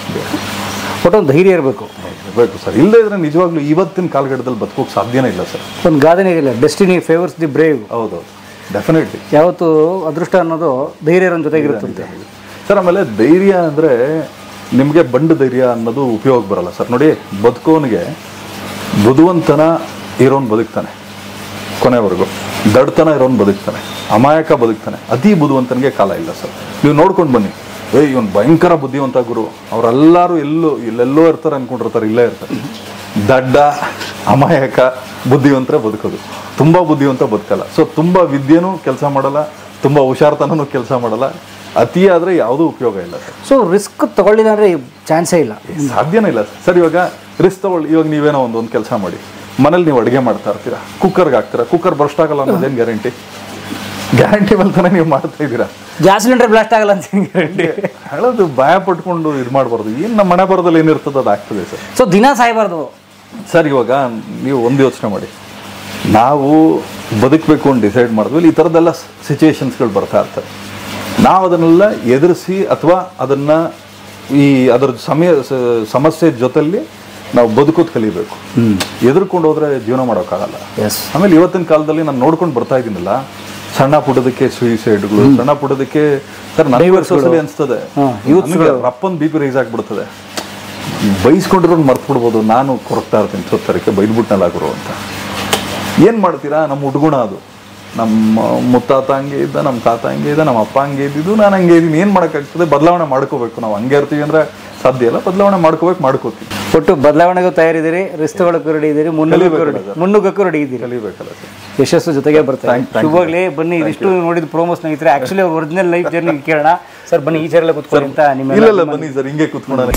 ಒಟ್ಟೊಂದು ಧೈರ್ಯ ಇರಬೇಕು
ಬೇಕು ಸರ್. ಇಲ್ಲದೇ ಇದ್ರೆ ನಿಜವಾಗ್ಲೂ ಇವತ್ತಿನ ಕಾಲಘಟ್ಟದಲ್ಲಿ ಬದುಕೋಕೆ ಸಾಧ್ಯನೇ ಇಲ್ಲ ಸರ್.
ಒಂದು ಗಾದೆನೇ ಇಲ್ಲ, ಡೆಸ್ಟಿನಿ ಫೇವರ್ಸ್ ದಿ ಬ್ರೇವ್.
ಹೌದೌದು, ಡೆಫಿನೆಟ್ಲಿ.
ಯಾವತ್ತು ಅದೃಷ್ಟ ಅನ್ನೋದು ಧೈರ್ಯ ಜೊತೆಗಿರುತ್ತೆ
ಸರ್. ಆಮೇಲೆ ಧೈರ್ಯ ಅಂದರೆ ನಿಮಗೆ ಬಂಡು ಧೈರ್ಯ ಅನ್ನೋದು ಉಪಯೋಗ ಬರಲ್ಲ ಸರ್. ನೋಡಿ, ಬದುಕೋನಿಗೆ ಬುದ್ಧಿವಂತನ ಇರೋನು ಬದುಕ್ತಾನೆ ಕೊನೆವರೆಗೂ, ದಡ್ತನ ಇರೋನು ಬದುಕ್ತಾನೆ, ಅಮಾಯಕ ಬದುಕ್ತಾನೆ. ಅತಿ ಬುದ್ಧಿವಂತನಿಗೆ ಕಾಲ ಇಲ್ಲ ಸರ್. ನೀವು ನೋಡ್ಕೊಂಡು ಬನ್ನಿ, ಏ ಇವನು ಭಯಂಕರ ಬುದ್ಧಿವಂತ ಗುರು, ಅವರೆಲ್ಲರೂ ಎಲ್ಲೋ ಇಲ್ಲೆಲ್ಲೋ ಇರ್ತಾರೆ ಅಂದ್ಕೊಂಡಿರ್ತಾರೆ, ಇಲ್ಲೇ ಇರ್ತಾರೆ. ದಡ್ಡ, ಅಮಾಯಕ, ಬುದ್ಧಿವಂತರ ಬದುಕೋದು. ತುಂಬ ಬುದ್ಧಿವಂತ ಬದುಕಲ್ಲ. ಸೊ ತುಂಬ ವಿದ್ಯೆನೂ ಕೆಲಸ ಮಾಡಲ್ಲ, ತುಂಬ ಹುಷಾರ್ತನೂ ಕೆಲಸ ಮಾಡಲ್ಲ. ಅತಿ ಆದರೆ ಯಾವುದೂ ಉಪಯೋಗ ಇಲ್ಲ ಸರ್.
ಸೊ ರಿಸ್ಕ್ ತಗೊಳ್ಳಿಲ್ಲ ಅಂದರೆ ಚಾನ್ಸೇ ಇಲ್ಲ,
ಸಾಧ್ಯನೇ ಇಲ್ಲ ಸರ್. ಇವಾಗ ರಿಸ್ಕ್ ತಗೊಳ್ಳಿ. ಇವಾಗ ನೀವೇನೋ ಒಂದು ಒಂದು ಕೆಲಸ ಮಾಡಿ, ಮನೇಲಿ ನೀವು ಅಡುಗೆ ಮಾಡ್ತಾ ಇರ್ತೀರಾ, ಕುಕ್ಕರ್ಗೆ ಹಾಕ್ತೀರಾ, ಕುಕ್ಕರ್ ಬ್ರಸ್ಟ್ ಆಗಲ್ಲ ಅನ್ನೋದೇನು ಗ್ಯಾರಂಟಿ? ಗ್ಯಾರಂಟಿ ಬಂತಾನೆ ನೀವು ಮಾಡ್ತಾ ಇದ್ದೀರಾ.
ಗ್ಯಾಸ್ ಸಿಲಿಂಡರ್ ಬ್ಲಾಸ್ಟ್ ಆಗಲ್ಲ ಅಂತ ಗ್ಯಾರಂಟಿ
ಹೇಳೋದು ಭಯ ಪಟ್ಕೊಂಡು ಇದು ಮಾಡಬಾರ್ದು. ಏನು ನಮ್ಮ ಮನೆ ಬರೋದಲ್ಲಿ ಏನಿರ್ತದೆ ಅದು ಆಗ್ತದೆ ಸರ್.
ಸೊ ದಿನ ಸಾಯಬಾರ್ದು
ಸರ್. ಇವಾಗ ನೀವು ಒಂದು ಯೋಚನೆ ಮಾಡಿ, ನಾವು ಬದುಕಬೇಕು ಅಂತ ಡಿಸೈಡ್ ಮಾಡಿದ್ವಿ, ಈ ಥರದ್ದೆಲ್ಲ ಸಿಚುವೇಶನ್ಸ್ಗಳು ಬರ್ತಾ ಇರ್ತವೆ. ನಾವು ಅದನ್ನೆಲ್ಲ ಎದುರಿಸಿ ಅಥವಾ ಅದನ್ನು ಈ ಅದರ ಸಮಯ ಸಮಸ್ಯೆ ಜೊತೆಲಿ ನಾವು ಬದುಕೋದು ಕಲಿಬೇಕು. ಎದುರ್ಕೊಂಡು ಹೋದ್ರೆ ಜೀವನ ಮಾಡೋಕ್ಕಾಗಲ್ಲ. ಆಮೇಲೆ ಇವತ್ತಿನ ಕಾಲದಲ್ಲಿ ನಾನು ನೋಡ್ಕೊಂಡು ಬರ್ತಾ ಇದ್ದೀನಲ್ಲ, ಸಣ್ಣ ಪುಟ್ಟದಕ್ಕೆ ಸುಯಿಸೈಡ್ಗಳು, ಸಣ್ಣ ಪುಟ್ಟದಕ್ಕೆ ಸರ್ ನನಗೆ ಅನಿಸ್ತದೆ ರಪ್ಪನ್ ಬಿ ಪಿ ರೈಸ್ ಆಗಿಬಿಡ್ತದೆ. ಬೈಸ್ಕೊಂಡಿರೋದು ಮರ್ತು ಬಿಡ್ಬೋದು. ನಾನು ಕೊರಗ್ತಾ ಇರ್ತೀನಿ ಸೊತ್ತರಕ್ಕೆ ಬೈದ್ಬಿಟ್ನಲ್ಲ ಗುರು ಅಂತ. ಏನು ಮಾಡ್ತೀರಾ? ನಮ್ಮ ಹುಡುಗುಣ ಅದು. ನಮ್ಮ ಮುತ್ತಾತ ಹಂಗೆ ಇದ್ದ, ನಮ್ಮ ತಾತ ಹಂಗೆ ಇದ್ದ, ನಮ್ಮ ಅಪ್ಪ ಹಂಗೆ ಇದ್ದಿದ್ದು, ನಾನು ಹಂಗೆ ಇದ್ದೀನಿ. ಏನು ಮಾಡೋಕ್ಕಾಗ್ತದೆ? ಬದಲಾವಣೆ ಮಾಡ್ಕೋಬೇಕು. ನಾವು ಹಂಗೆ ಇರ್ತೀವಿ ಅಂದರೆ ಸಾಧ್ಯ ಇಲ್ಲ. ಬದಲಾವಣೆ ಮಾಡ್ಕೋಬೇಕು, ಮಾಡ್ಕೋತೀವಿ.
ಒಟ್ಟು ಬದಲಾವಣೆಗೂ ತಯಾರಿದ್ದೀರಿ, ರಿಸ್ಕ್ ತಗೊಳ್ಳೋಕ್ಕೂ ರೆಡಿ ಇದ್ದೀರಿ, ಮುನ್ನುಗ್ಗಕ್ಕೂ ರೆಡಿ ಇದ್ದೀರಿ.
ಕಲಿಬೇಕಲ್ಲ ಸರ್.
ಯಶಸ್ಸು ಜೊತೆಗೆ ಬರ್ತಾರೆ. ಶುಭವಾಗಲಿ. ಬನ್ನಿ, ಇದಿಷ್ಟು ನೋಡಿದ ಪ್ರೋಮೋ ಸ್ನೇಹಿತರೆ. ಆಕ್ಚುಲಿ ಅವ್ರ ಒರಿಜಿನಲ್ ಲೈಫ್ ಜರ್ನಿ ಕೇಳೋಣ ಸರ್. ಬನ್ನಿ, ಈ ಚೇರಲ್ಲೇ ಕೂತ್ಕೊಳ್ಳಿ ಅಂತ ನಿಮ್ಮ.
ಇಲ್ಲ ಬನ್ನಿ ಸರ್, ಹಿಂಗೆ ಕೂತ್ಕೊಳ್ಳೋಣ.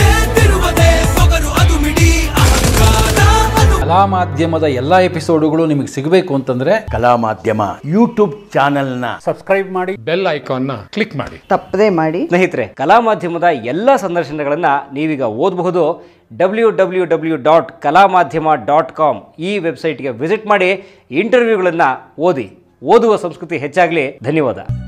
ಕಲಾ ಮಾಧ್ಯಮದ ಎಲ್ಲಾ ಎಪಿಸೋಡುಗಳು ನಿಮಗೆ ಸಿಗಬೇಕು ಅಂತಂದ್ರೆ
ಕಲಾ ಮಾಧ್ಯಮ ಯೂಟ್ಯೂಬ್ ಚಾನೆಲ್ನ
ಸಬ್ಸ್ಕ್ರೈಬ್ ಮಾಡಿ,
ಬೆಲ್ ಐಕಾನ್ನ ಕ್ಲಿಕ್ ಮಾಡಿ,
ತಪ್ಪದೇ ಮಾಡಿ.
ಸ್ನೇಹಿತರೆ, ಕಲಾ ಮಾಧ್ಯಮದ ಎಲ್ಲ ಸಂದರ್ಶನಗಳನ್ನು ನೀವೀಗ ಓದಬಹುದು. ಡಬ್ಲ್ಯೂ ಡಬ್ಲ್ಯೂ ಡಬ್ಲ್ಯೂ ಡಾಟ್ ಕಲಾ ಮಾಧ್ಯಮ ಡಾಟ್ ಕಾಮ್ ಈ ವೆಬ್ಸೈಟ್ಗೆ ವಿಸಿಟ್ ಮಾಡಿ ಇಂಟರ್ವ್ಯೂಗಳನ್ನು ಓದಿ. ಓದುವ ಸಂಸ್ಕೃತಿ ಹೆಚ್ಚಾಗಲಿ. ಧನ್ಯವಾದ.